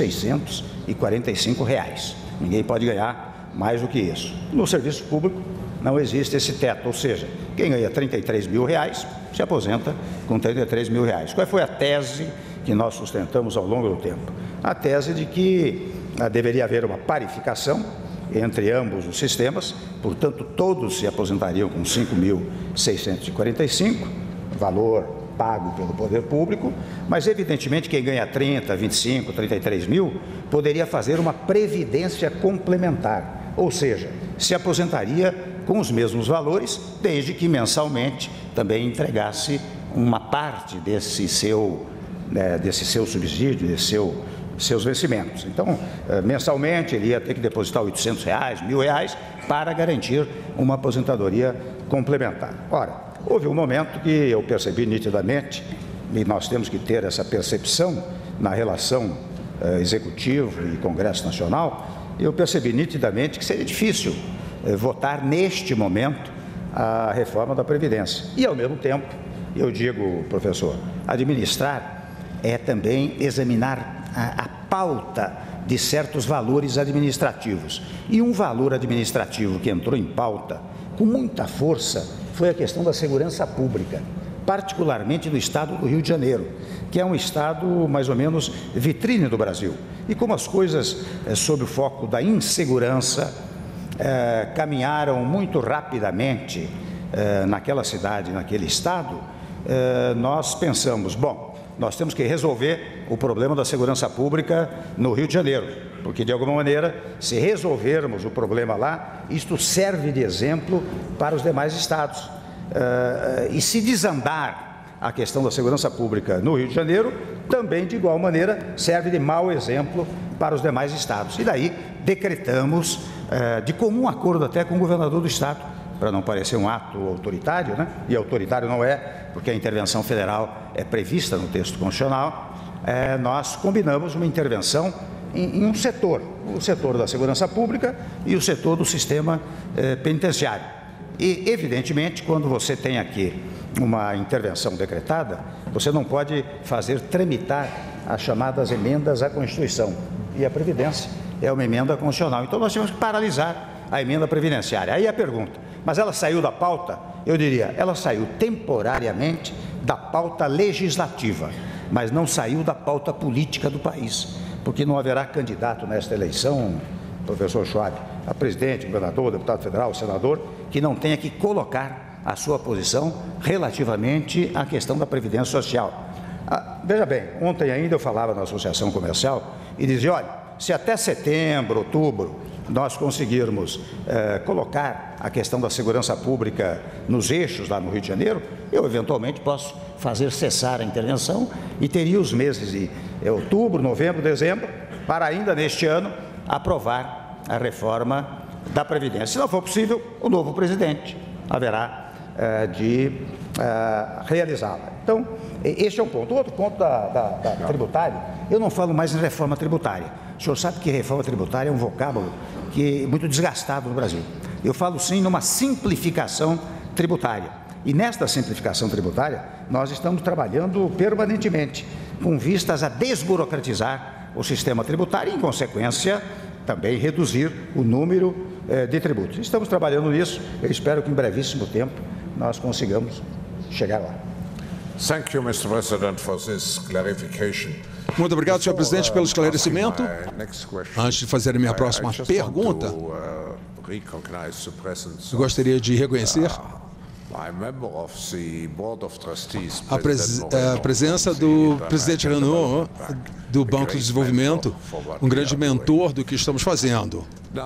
[SPEAKER 7] 5.645. Ninguém pode ganhar mais do que isso. No serviço público não existe esse teto, ou seja, quem ganha R$ 33 mil se aposenta com R$ 33 mil. Qual foi a tese que nós sustentamos ao longo do tempo? A tese de que deveria haver uma parificação entre ambos os sistemas, portanto, todos se aposentariam com R$ 5.645, valor pago pelo poder público, mas evidentemente quem ganha 30, 25, 33 mil poderia fazer uma previdência complementar, ou seja, se aposentaria com os mesmos valores, desde que mensalmente também entregasse uma parte desse seu subsídio, seus vencimentos. Então, mensalmente ele ia ter que depositar R$ 800, R$ 1.000 para garantir uma aposentadoria complementar. Ora, houve um momento que eu percebi nitidamente, e nós temos que ter essa percepção na relação Executivo e Congresso Nacional, eu percebi nitidamente que seria difícil votar neste momento a reforma da Previdência. E, ao mesmo tempo, eu digo, professor, administrar é também examinar a pauta de certos valores administrativos. E um valor administrativo que entrou em pauta com muita força foi a questão da segurança pública. particularmente no estado do Rio de Janeiro, que é um estado mais ou menos vitrine do Brasil. E como as coisas, sob o foco da insegurança, caminharam muito rapidamente naquela cidade, naquele estado, nós pensamos, bom, nós temos que resolver o problema da segurança pública no Rio de Janeiro, porque de alguma maneira, se resolvermos o problema lá, isto serve de exemplo para os demais estados. E se desandar a questão da segurança pública no Rio de Janeiro, também de igual maneira serve de mau exemplo para os demais estados. E daí decretamos, de comum acordo até com o governador do estado, para não parecer um ato autoritário, né? E autoritário não é, porque a intervenção federal é prevista no texto constitucional, nós combinamos uma intervenção em um setor, o setor da segurança pública e o setor do sistema penitenciário. E, evidentemente, quando você tem aqui uma intervenção decretada, você não pode fazer tramitar as chamadas emendas à Constituição. E a Previdência é uma emenda constitucional. Então, nós temos que paralisar a emenda previdenciária. Aí a pergunta, mas ela saiu da pauta? Eu diria, ela saiu temporariamente da pauta legislativa, mas não saiu da pauta política do país, porque não haverá candidato nesta eleição, professor Schwab, a presidente, governador, deputado federal, senador, que não tenha que colocar a sua posição relativamente à questão da Previdência Social. Veja bem, ontem ainda eu falava na Associação Comercial e dizia, olha, se até setembro, outubro, nós conseguirmos colocar a questão da segurança pública nos eixos lá no Rio de Janeiro, eu eventualmente posso fazer cessar a intervenção e teria os meses de outubro, novembro, dezembro, para ainda neste ano aprovar a reforma da Previdência. Se não for possível, o novo presidente haverá de realizá-la. Então, este é um ponto. Outro ponto da tributária, eu não falo mais em reforma tributária. O senhor sabe que reforma tributária é um vocábulo que é muito desgastado no Brasil. Eu falo sim numa simplificação tributária. E nesta simplificação tributária, nós estamos trabalhando permanentemente, com vistas a desburocratizar o sistema tributário e, em consequência, também reduzir o número de tributos. Estamos trabalhando nisso, eu espero que em brevíssimo tempo nós consigamos chegar lá.
[SPEAKER 4] Thank you, Mr. President, for this clarification.
[SPEAKER 6] Muito obrigado, senhor presidente, pelo esclarecimento. Antes de fazer a minha próxima pergunta, eu gostaria de reconhecer a presença do presidente Renault, do Banco de Desenvolvimento, um grande mentor do que estamos fazendo.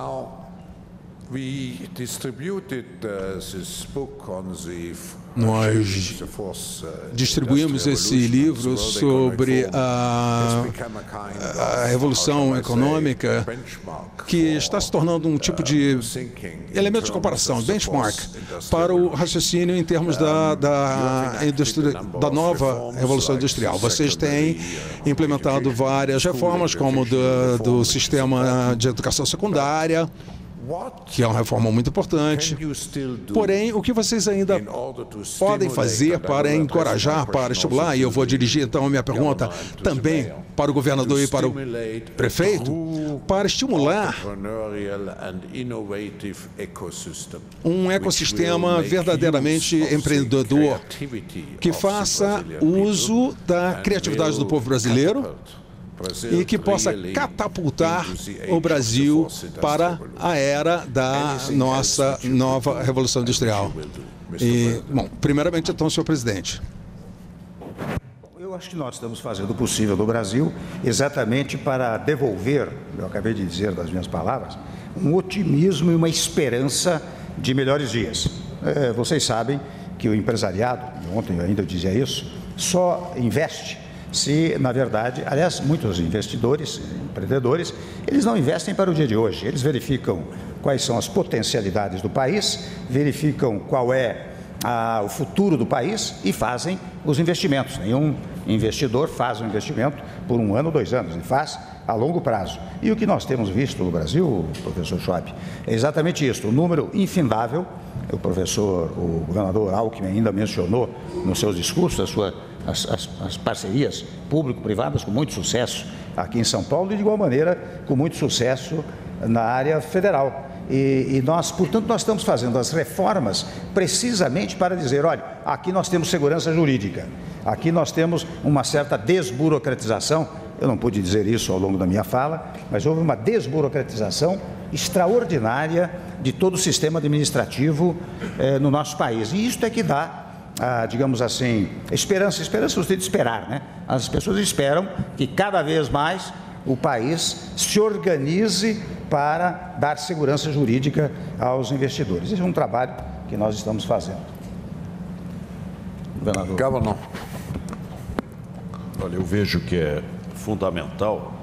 [SPEAKER 6] Nós distribuímos esse livro sobre a revolução econômica, que está se tornando um tipo de elemento de comparação, benchmark, para o raciocínio em termos da nova revolução industrial. Vocês têm implementado várias reformas, como do sistema de educação secundária, que é uma reforma muito importante. Porém, o que vocês ainda podem fazer para encorajar, para estimular, e eu vou dirigir então a minha pergunta também para o governador e para o prefeito, para estimular um ecossistema verdadeiramente empreendedor, que faça uso da criatividade do povo brasileiro e que possa catapultar o Brasil para a era da nossa nova revolução industrial. E, bom, primeiramente, então, senhor presidente.
[SPEAKER 7] Eu acho que nós estamos fazendo o possível no Brasil exatamente para devolver, eu acabei de dizer das minhas palavras, um otimismo e uma esperança de melhores dias. Vocês sabem que o empresariado, ontem eu ainda dizia isso, só investe se, na verdade, aliás, muitos investidores, empreendedores, eles não investem para o dia de hoje, eles verificam quais são as potencialidades do país, verificam qual é o futuro do país e fazem os investimentos. Nenhum investidor faz um investimento por 1 ano ou 2 anos, ele faz a longo prazo. E o que nós temos visto no Brasil, professor Schwab, é exatamente isso, um número infindável. O governador Alckmin ainda mencionou nos seus discursos as parcerias público-privadas com muito sucesso aqui em São Paulo e, de igual maneira, com muito sucesso na área federal. E nós, portanto, nós estamos fazendo as reformas precisamente para dizer, olha, aqui nós temos segurança jurídica, aqui nós temos uma certa desburocratização. Eu não pude dizer isso ao longo da minha fala, mas houve uma desburocratização extraordinária de todo o sistema administrativo no nosso país. E isso é que dá, digamos assim, esperança no sentido de esperar, né? As pessoas esperam que cada vez mais o país se organize para dar segurança jurídica aos investidores. Esse é um trabalho que nós estamos fazendo.
[SPEAKER 8] Governor.
[SPEAKER 5] Olha, eu vejo que é fundamental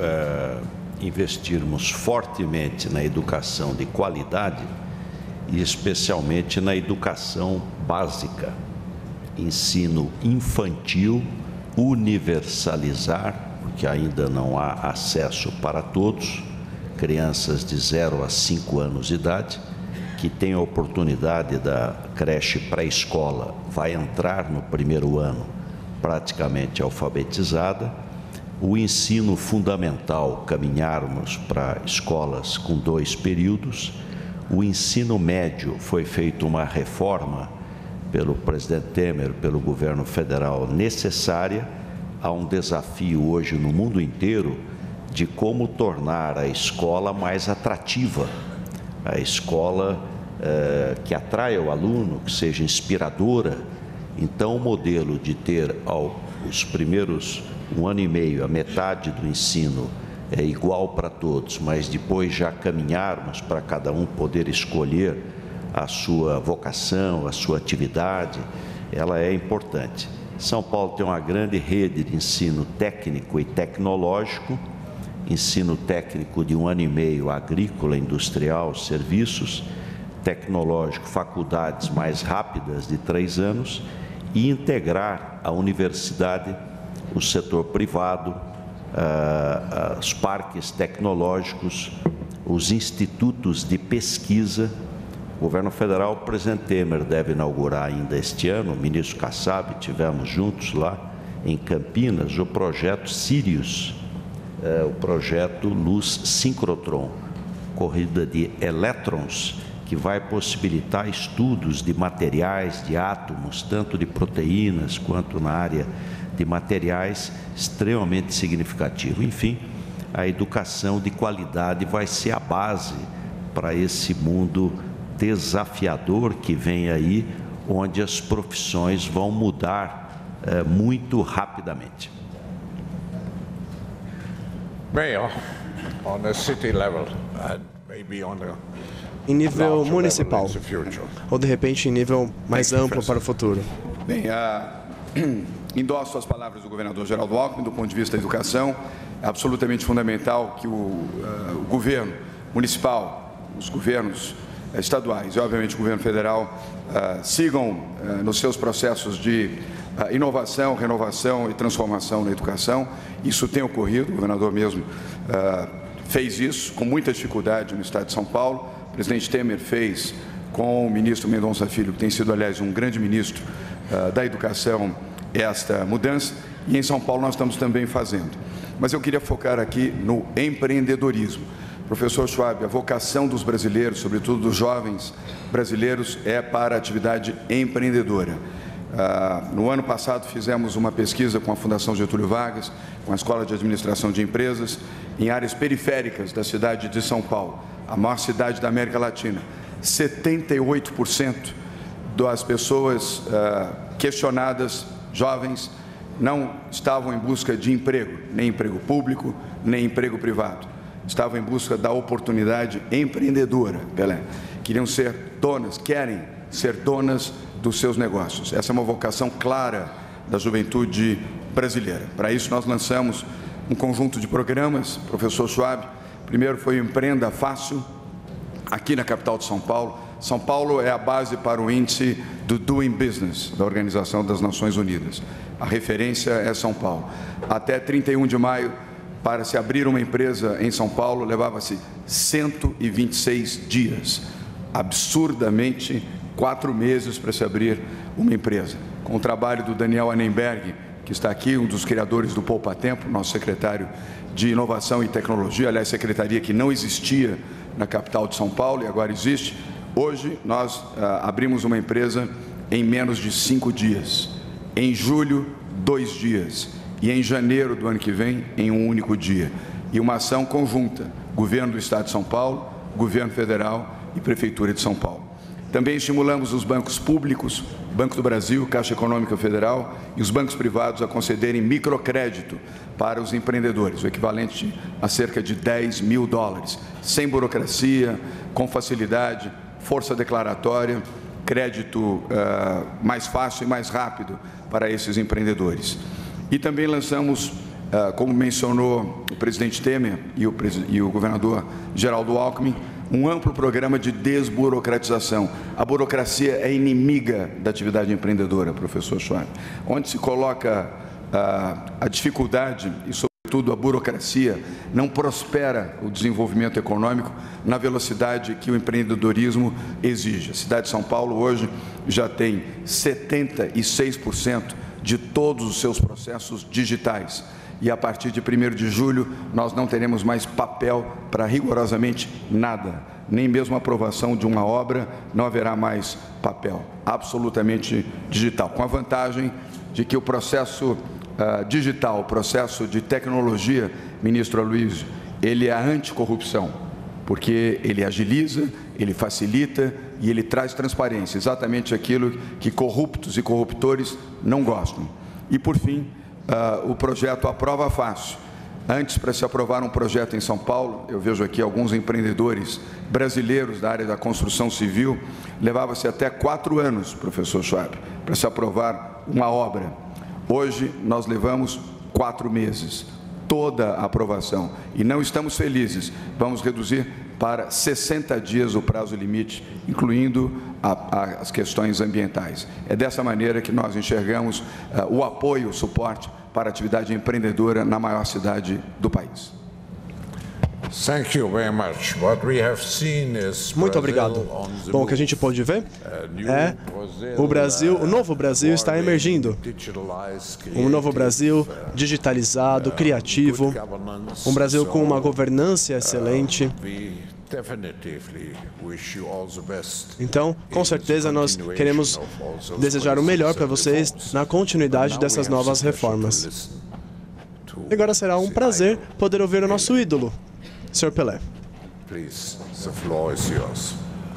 [SPEAKER 5] investirmos fortemente na educação de qualidade e especialmente na educação básica, ensino infantil, universalizar, porque ainda não há acesso para todos, crianças de 0 a 5 anos de idade, que tem a oportunidade da creche pré-escola, vai entrar no primeiro ano praticamente alfabetizada, o ensino fundamental, caminharmos para escolas com 2 períodos, o ensino médio, foi feita uma reforma pelo presidente Temer, pelo governo federal necessária. Há um desafio hoje no mundo inteiro de como tornar a escola mais atrativa, a escola que atraia o aluno, que seja inspiradora. Então, o modelo de ter os primeiros 1 ano e meio, a metade do ensino é igual para todos, mas depois já caminharmos para cada um poder escolher a sua vocação, a sua atividade, ela é importante. São Paulo tem uma grande rede de ensino técnico e tecnológico, ensino técnico de 1 ano e meio, agrícola, industrial, serviços, tecnológico, faculdades mais rápidas de 3 anos, e integrar a universidade, o setor privado, os parques tecnológicos, os institutos de pesquisa. O governo federal, o presidente Temer deve inaugurar ainda este ano, o ministro Kassab, tivemos juntos lá em Campinas, o projeto Sirius, o projeto Luz Sincrotron, corrida de elétrons, que vai possibilitar estudos de materiais, de átomos, tanto de proteínas quanto na área de materiais, extremamente significativo. Enfim, a educação de qualidade vai ser a base para esse mundo desafiador que vem aí, onde as profissões vão mudar muito rapidamente.
[SPEAKER 4] Mayor, on the city level, maybe on the
[SPEAKER 2] em nível municipal, ou de repente em nível mais amplo para o futuro?
[SPEAKER 3] Bem, endosso as palavras do governador Geraldo Alckmin, do ponto de vista da educação. É absolutamente fundamental que o governo municipal, os governos estaduais e, obviamente, o governo federal sigam nos seus processos de inovação, renovação e transformação na educação. Isso tem ocorrido, o governador mesmo fez isso com muita dificuldade no estado de São Paulo. O presidente Temer fez com o ministro Mendonça Filho, que tem sido, aliás, um grande ministro da educação, esta mudança, e em São Paulo nós estamos também fazendo. Mas eu queria focar aqui no empreendedorismo. Professor Schwab, a vocação dos brasileiros, sobretudo dos jovens brasileiros, é para a atividade empreendedora. No ano passado fizemos uma pesquisa com a Fundação Getúlio Vargas, com a Escola de Administração de Empresas, em áreas periféricas da cidade de São Paulo, a maior cidade da América Latina. 78% das pessoas questionadas, jovens, não estavam em busca de emprego, nem emprego público, nem emprego privado. Estavam em busca da oportunidade empreendedora, Belém. Queriam ser donas, querem ser donas dos seus negócios. Essa é uma vocação clara da juventude brasileira. Para isso, nós lançamos um conjunto de programas, professor Schwab. Primeiro foi o Empreenda Fácil, aqui na capital de São Paulo. São Paulo é a base para o índice do Doing Business, da Organização das Nações Unidas. A referência é São Paulo. Até 31 de maio, para se abrir uma empresa em São Paulo, levava-se 126 dias. Absurdamente, 4 meses para se abrir uma empresa. Com o trabalho do Daniel Annenberg, que está aqui, um dos criadores do Poupa Tempo, nosso secretário de Inovação e Tecnologia, aliás, secretaria que não existia na capital de São Paulo, e agora existe. Hoje, nós abrimos uma empresa em menos de 5 dias. Em julho, 2 dias. E em janeiro do ano que vem, em um único dia. E uma ação conjunta, Governo do Estado de São Paulo, Governo Federal e Prefeitura de São Paulo. Também estimulamos os bancos públicos, Banco do Brasil, Caixa Econômica Federal e os bancos privados a concederem microcrédito para os empreendedores, o equivalente a cerca de $10 mil, sem burocracia, com facilidade, força declaratória, crédito mais fácil e mais rápido para esses empreendedores. E também lançamos, como mencionou o presidente Temer e o governador Geraldo Alckmin, um amplo programa de desburocratização. A burocracia é inimiga da atividade empreendedora, professor Schwab. Onde se coloca a dificuldade e, sobretudo, a burocracia, não prospera o desenvolvimento econômico na velocidade que o empreendedorismo exige. A cidade de São Paulo hoje já tem 76% de todos os seus processos digitais. E a partir de 1º de julho, nós não teremos mais papel para rigorosamente nada, nem mesmo a aprovação de uma obra, não haverá mais papel, absolutamente digital, com a vantagem de que o processo digital, o processo de tecnologia, ministro Aloysio, ele é anticorrupção, porque ele agiliza, ele facilita e ele traz transparência, exatamente aquilo que corruptos e corruptores não gostam. E, por fim, o projeto Aprova Fácil. Antes, para se aprovar um projeto em São Paulo, eu vejo aqui alguns empreendedores brasileiros da área da construção civil, levava-se até 4 anos, professor Schwab, para se aprovar uma obra. Hoje, nós levamos 4 meses, toda a aprovação. E não estamos felizes, vamos reduzir para 60 dias o prazo limite, incluindo as questões ambientais. É dessa maneira que nós enxergamos o apoio, o suporte para a atividade empreendedora na maior cidade do país.
[SPEAKER 2] Muito obrigado. Bom, o que a gente pode ver é o novo Brasil está emergindo. Um novo Brasil digitalizado, criativo, um Brasil com uma governança excelente. Então, com certeza, nós queremos desejar o melhor para vocês na continuidade dessas novas reformas. E agora será um prazer poder ouvir o nosso ídolo, Sr. Pelé.
[SPEAKER 9] The floor is yours.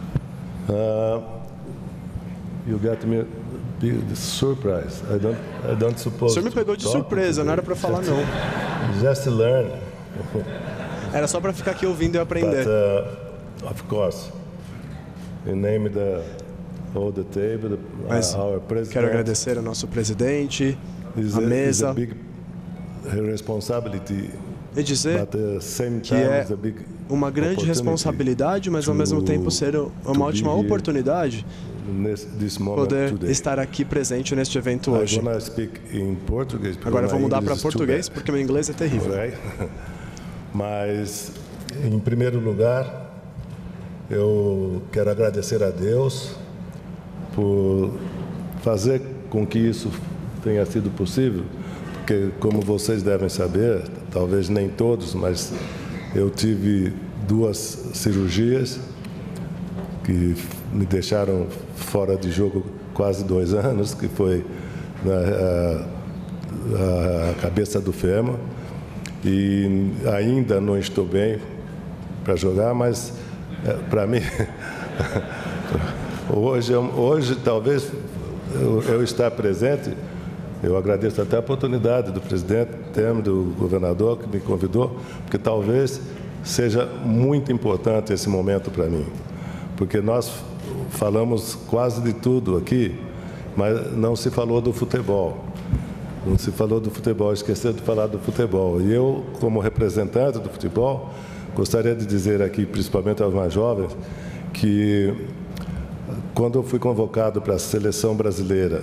[SPEAKER 9] You got me the surprise. I don't suppose.
[SPEAKER 2] O senhor me pegou de surpresa, não era para falar não.
[SPEAKER 9] Just to learn.
[SPEAKER 2] Era só para ficar aqui ouvindo e aprender.
[SPEAKER 9] But, of course, in name of the table,
[SPEAKER 2] mas
[SPEAKER 9] our president.
[SPEAKER 2] Quero agradecer ao nosso presidente, a mesa. E dizer que é uma grande responsabilidade, mas ao mesmo tempo ser uma ótima oportunidade poder estar aqui presente neste evento hoje. Agora eu vou mudar para português porque meu inglês é terrível.
[SPEAKER 9] Mas, em primeiro lugar, eu quero agradecer a Deus por fazer com que isso tenha sido possível. Porque, como vocês devem saber, talvez nem todos, mas eu tive 2 cirurgias que me deixaram fora de jogo quase 2 anos, que foi a cabeça do fêmur. E ainda não estou bem para jogar, mas para mim, hoje talvez eu estar presente. Eu agradeço até a oportunidade do presidente Temer, do governador que me convidou, porque talvez seja muito importante esse momento para mim. Porque nós falamos quase de tudo aqui, mas não se falou do futebol. Não se falou do futebol, esqueceu de falar do futebol. E eu, como representante do futebol, gostaria de dizer aqui, principalmente aos mais jovens, que quando eu fui convocado para a seleção brasileira,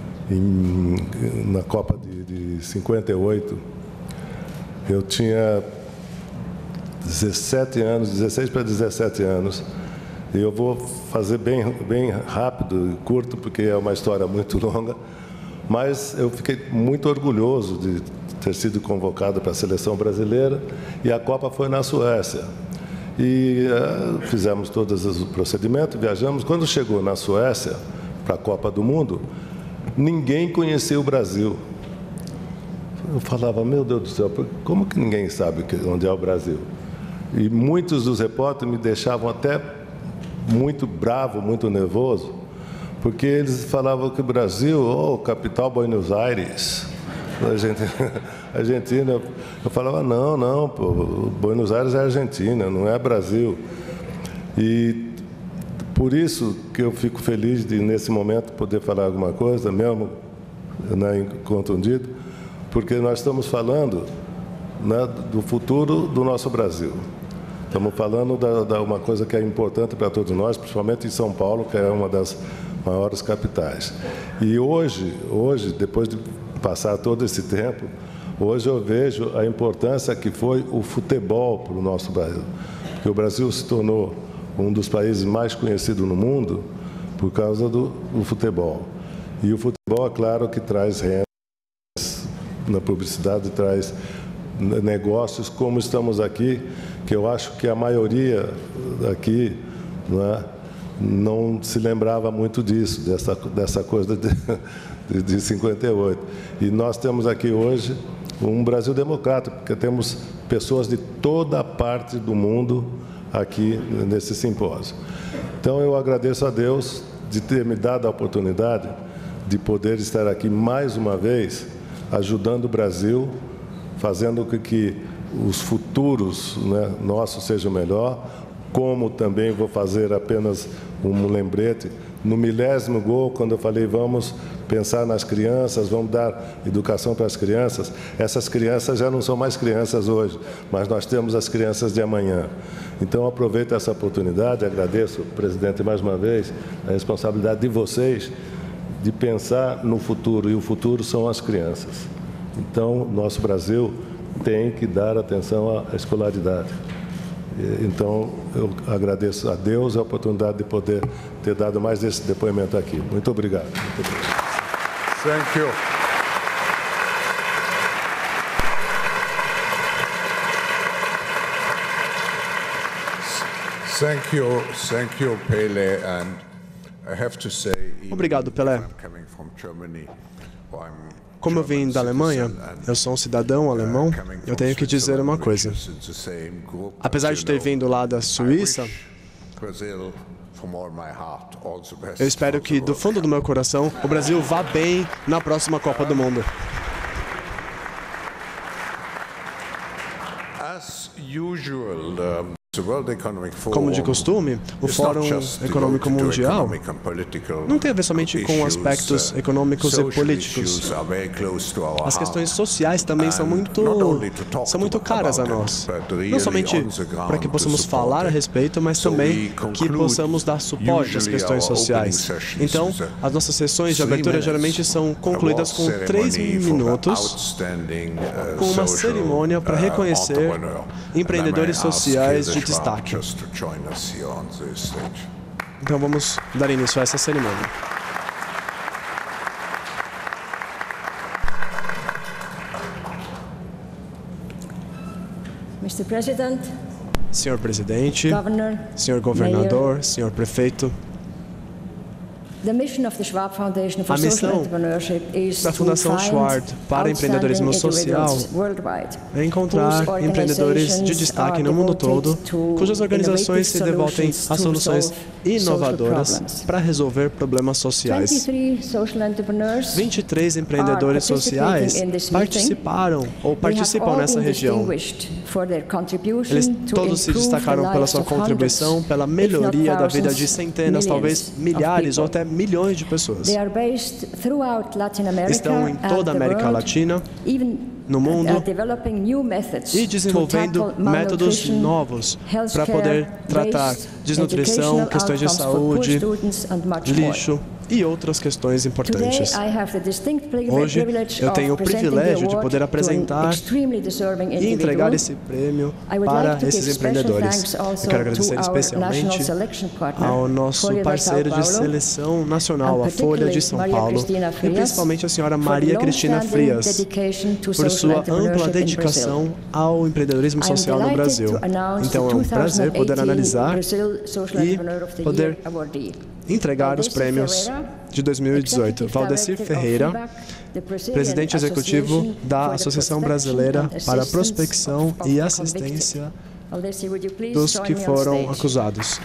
[SPEAKER 9] na Copa de 58, eu tinha 17 anos, 16 para 17 anos, e eu vou fazer bem rápido e curto, porque é uma história muito longa, mas eu fiquei muito orgulhoso de ter sido convocado para a seleção brasileira, e a Copa foi na Suécia. E fizemos todos os procedimentos, viajamos. Quando chegou na Suécia, para a Copa do Mundo, ninguém conhecia o Brasil. Eu falava, meu Deus do céu, como que ninguém sabe onde é o Brasil? E muitos dos repórteres me deixavam até muito bravo, muito nervoso, porque eles falavam que o Brasil, capital Buenos Aires, Argentina. Eu falava, não, pô, Buenos Aires é Argentina, não é Brasil. E por isso que eu fico feliz de, nesse momento, poder falar alguma coisa, mesmo contundido, porque nós estamos falando, né, do futuro do nosso Brasil. Estamos falando de uma coisa que é importante para todos nós, principalmente em São Paulo, que é uma das maiores capitais. E hoje, depois de passar todo esse tempo, hoje eu vejo a importância que foi o futebol para o nosso Brasil. Porque o Brasil se tornou um dos países mais conhecidos no mundo por causa do futebol. E o futebol, é claro, que traz renda na publicidade, traz negócios, como estamos aqui, que eu acho que a maioria aqui não se lembrava muito disso, dessa coisa de 58. E nós temos aqui hoje um Brasil democrático, porque temos pessoas de toda parte do mundo aqui nesse simpósio. Então eu agradeço a Deus de ter me dado a oportunidade de poder estar aqui mais uma vez, ajudando o Brasil, fazendo com que os futuros, né, nossos sejam melhor, como também vou fazer apenas um lembrete. No 1000º gol, quando eu falei, vamos pensar nas crianças, vamos dar educação para as crianças, essas crianças já não são mais crianças hoje, mas nós temos as crianças de amanhã. Então, aproveito essa oportunidade, agradeço, presidente, mais uma vez, a responsabilidade de vocês de pensar no futuro, e o futuro são as crianças. Então, nosso Brasil tem que dar atenção à escolaridade. Então, eu agradeço a Deus a oportunidade de poder ter dado mais esse depoimento aqui. Muito obrigado. Muito obrigado.
[SPEAKER 4] Thank you. Thank you, Pele. And I have to say,
[SPEAKER 2] obrigado, Pelé. Como eu vim da Alemanha, eu sou um cidadão alemão, eu tenho que dizer uma coisa. Apesar de ter vindo lá da Suíça, eu espero que, do fundo do meu coração, o Brasil vá bem na próxima Copa do Mundo. Como de costume, o Fórum Econômico Mundial não tem a ver somente com aspectos econômicos e políticos. As questões sociais também são muito caras a nós. Não somente para que possamos falar a respeito, mas também que possamos dar suporte às questões sociais. Então, as nossas sessões de abertura geralmente são concluídas com 3 minutos, com uma cerimônia para reconhecer empreendedores sociais de destaque. Então vamos dar início a essa cerimônia.
[SPEAKER 10] Mr. President,
[SPEAKER 2] Senhor Presidente,
[SPEAKER 10] Governor,
[SPEAKER 2] Senhor Governador,
[SPEAKER 10] Mayor,
[SPEAKER 2] Senhor Prefeito,
[SPEAKER 10] a missão
[SPEAKER 2] da Fundação Schwab para empreendedorismo social é encontrar empreendedores de destaque no mundo todo, cujas organizações se devotem a soluções inovadoras para resolver problemas sociais. 23 empreendedores sociais participam nessa região. Eles todos se destacaram pela sua contribuição, pela melhoria da vida de centenas, talvez milhares ou até milhões de pessoas. Estão em toda a América Latina, no mundo, e desenvolvendo métodos novos para poder tratar desnutrição, questões de saúde, lixo e outras questões importantes. Hoje, eu tenho o privilégio de poder apresentar e entregar esse prêmio para esses empreendedores. Eu quero agradecer especialmente ao nosso parceiro de seleção nacional, a Folha de São Paulo, e principalmente a senhora Maria Cristina Frias, por sua ampla dedicação ao empreendedorismo social no Brasil. Então, é um prazer poder analisar e poder entregar os prêmios de 2018. Valdecir Ferreira, presidente executivo da Associação Brasileira para a Prospecção e Assistência dos que foram acusados.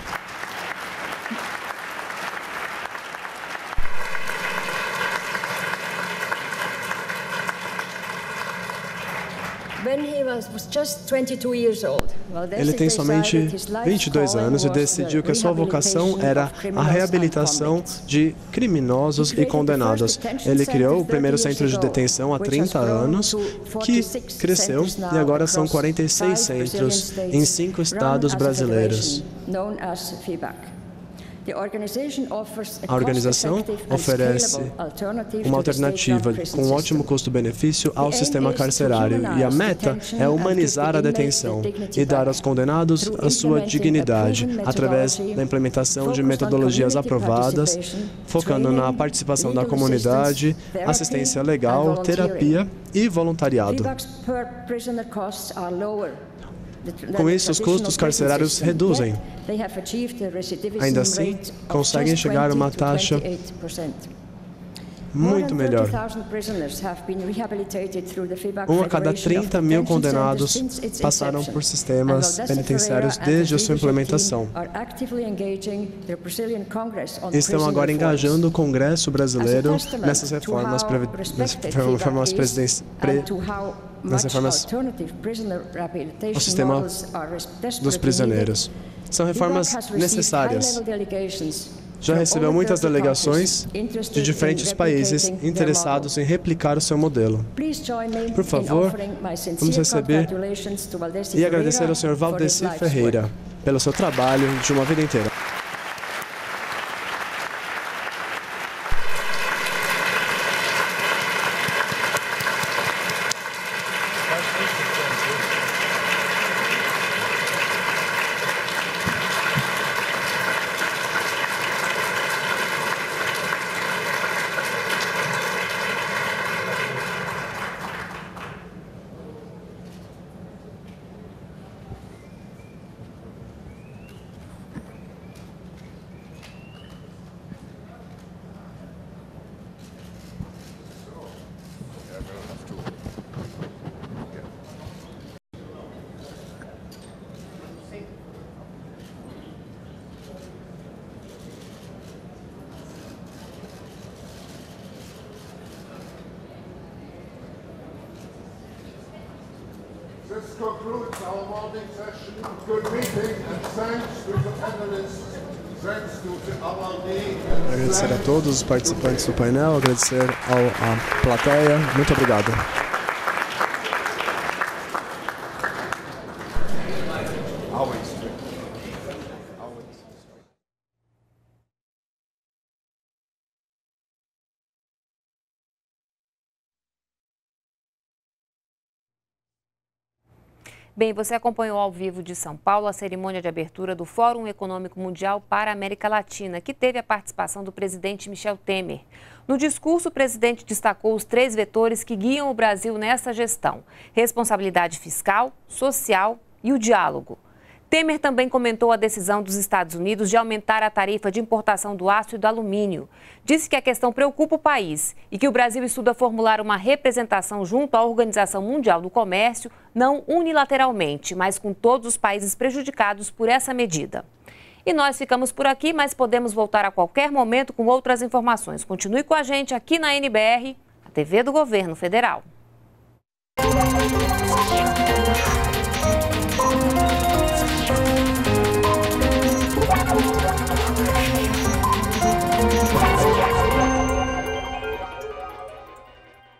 [SPEAKER 2] Ele tem somente 22 anos e decidiu que a sua vocação era a reabilitação de criminosos e condenados. Ele criou o primeiro centro de detenção há 30 anos, que cresceu e agora são 46 centros em 5 estados brasileiros. A organização oferece uma alternativa com um ótimo custo-benefício ao sistema carcerário e a meta é humanizar a detenção e dar aos condenados a sua dignidade através da implementação de metodologias aprovadas, focando na participação da comunidade, assistência legal, terapia e voluntariado. Com isso, os custos carcerários reduzem. Ainda assim, conseguem chegar a uma taxa muito melhor. A cada 30 mil condenados passaram por sistemas penitenciários desde a sua implementação. Estão agora engajando o Congresso brasileiro nessas reformas ao sistema dos prisioneiros. São reformas necessárias. Já recebeu muitas delegações de diferentes países interessados em replicar o seu modelo. Por favor, vamos receber e agradecer ao Sr. Valdecir Ferreira pelo seu trabalho de uma vida inteira.
[SPEAKER 11] This concludes our morning session. Good meeting and thanks to the panelists. Thanks to our day.
[SPEAKER 2] Agradecer a todos os participantes do painel, agradecer à plateia. Muito obrigado.
[SPEAKER 1] Bem, você acompanhou ao vivo de São Paulo a cerimônia de abertura do Fórum Econômico Mundial para a América Latina, que teve a participação do presidente Michel Temer. No discurso, o presidente destacou os 3 vetores que guiam o Brasil nessa gestão: responsabilidade fiscal, social e o diálogo. Temer também comentou a decisão dos Estados Unidos de aumentar a tarifa de importação do aço e do alumínio. Disse que a questão preocupa o país e que o Brasil estuda formular uma representação junto à Organização Mundial do Comércio, não unilateralmente, mas com todos os países prejudicados por essa medida. E nós ficamos por aqui, mas podemos voltar a qualquer momento com outras informações. Continue com a gente aqui na NBR, a TV do Governo Federal.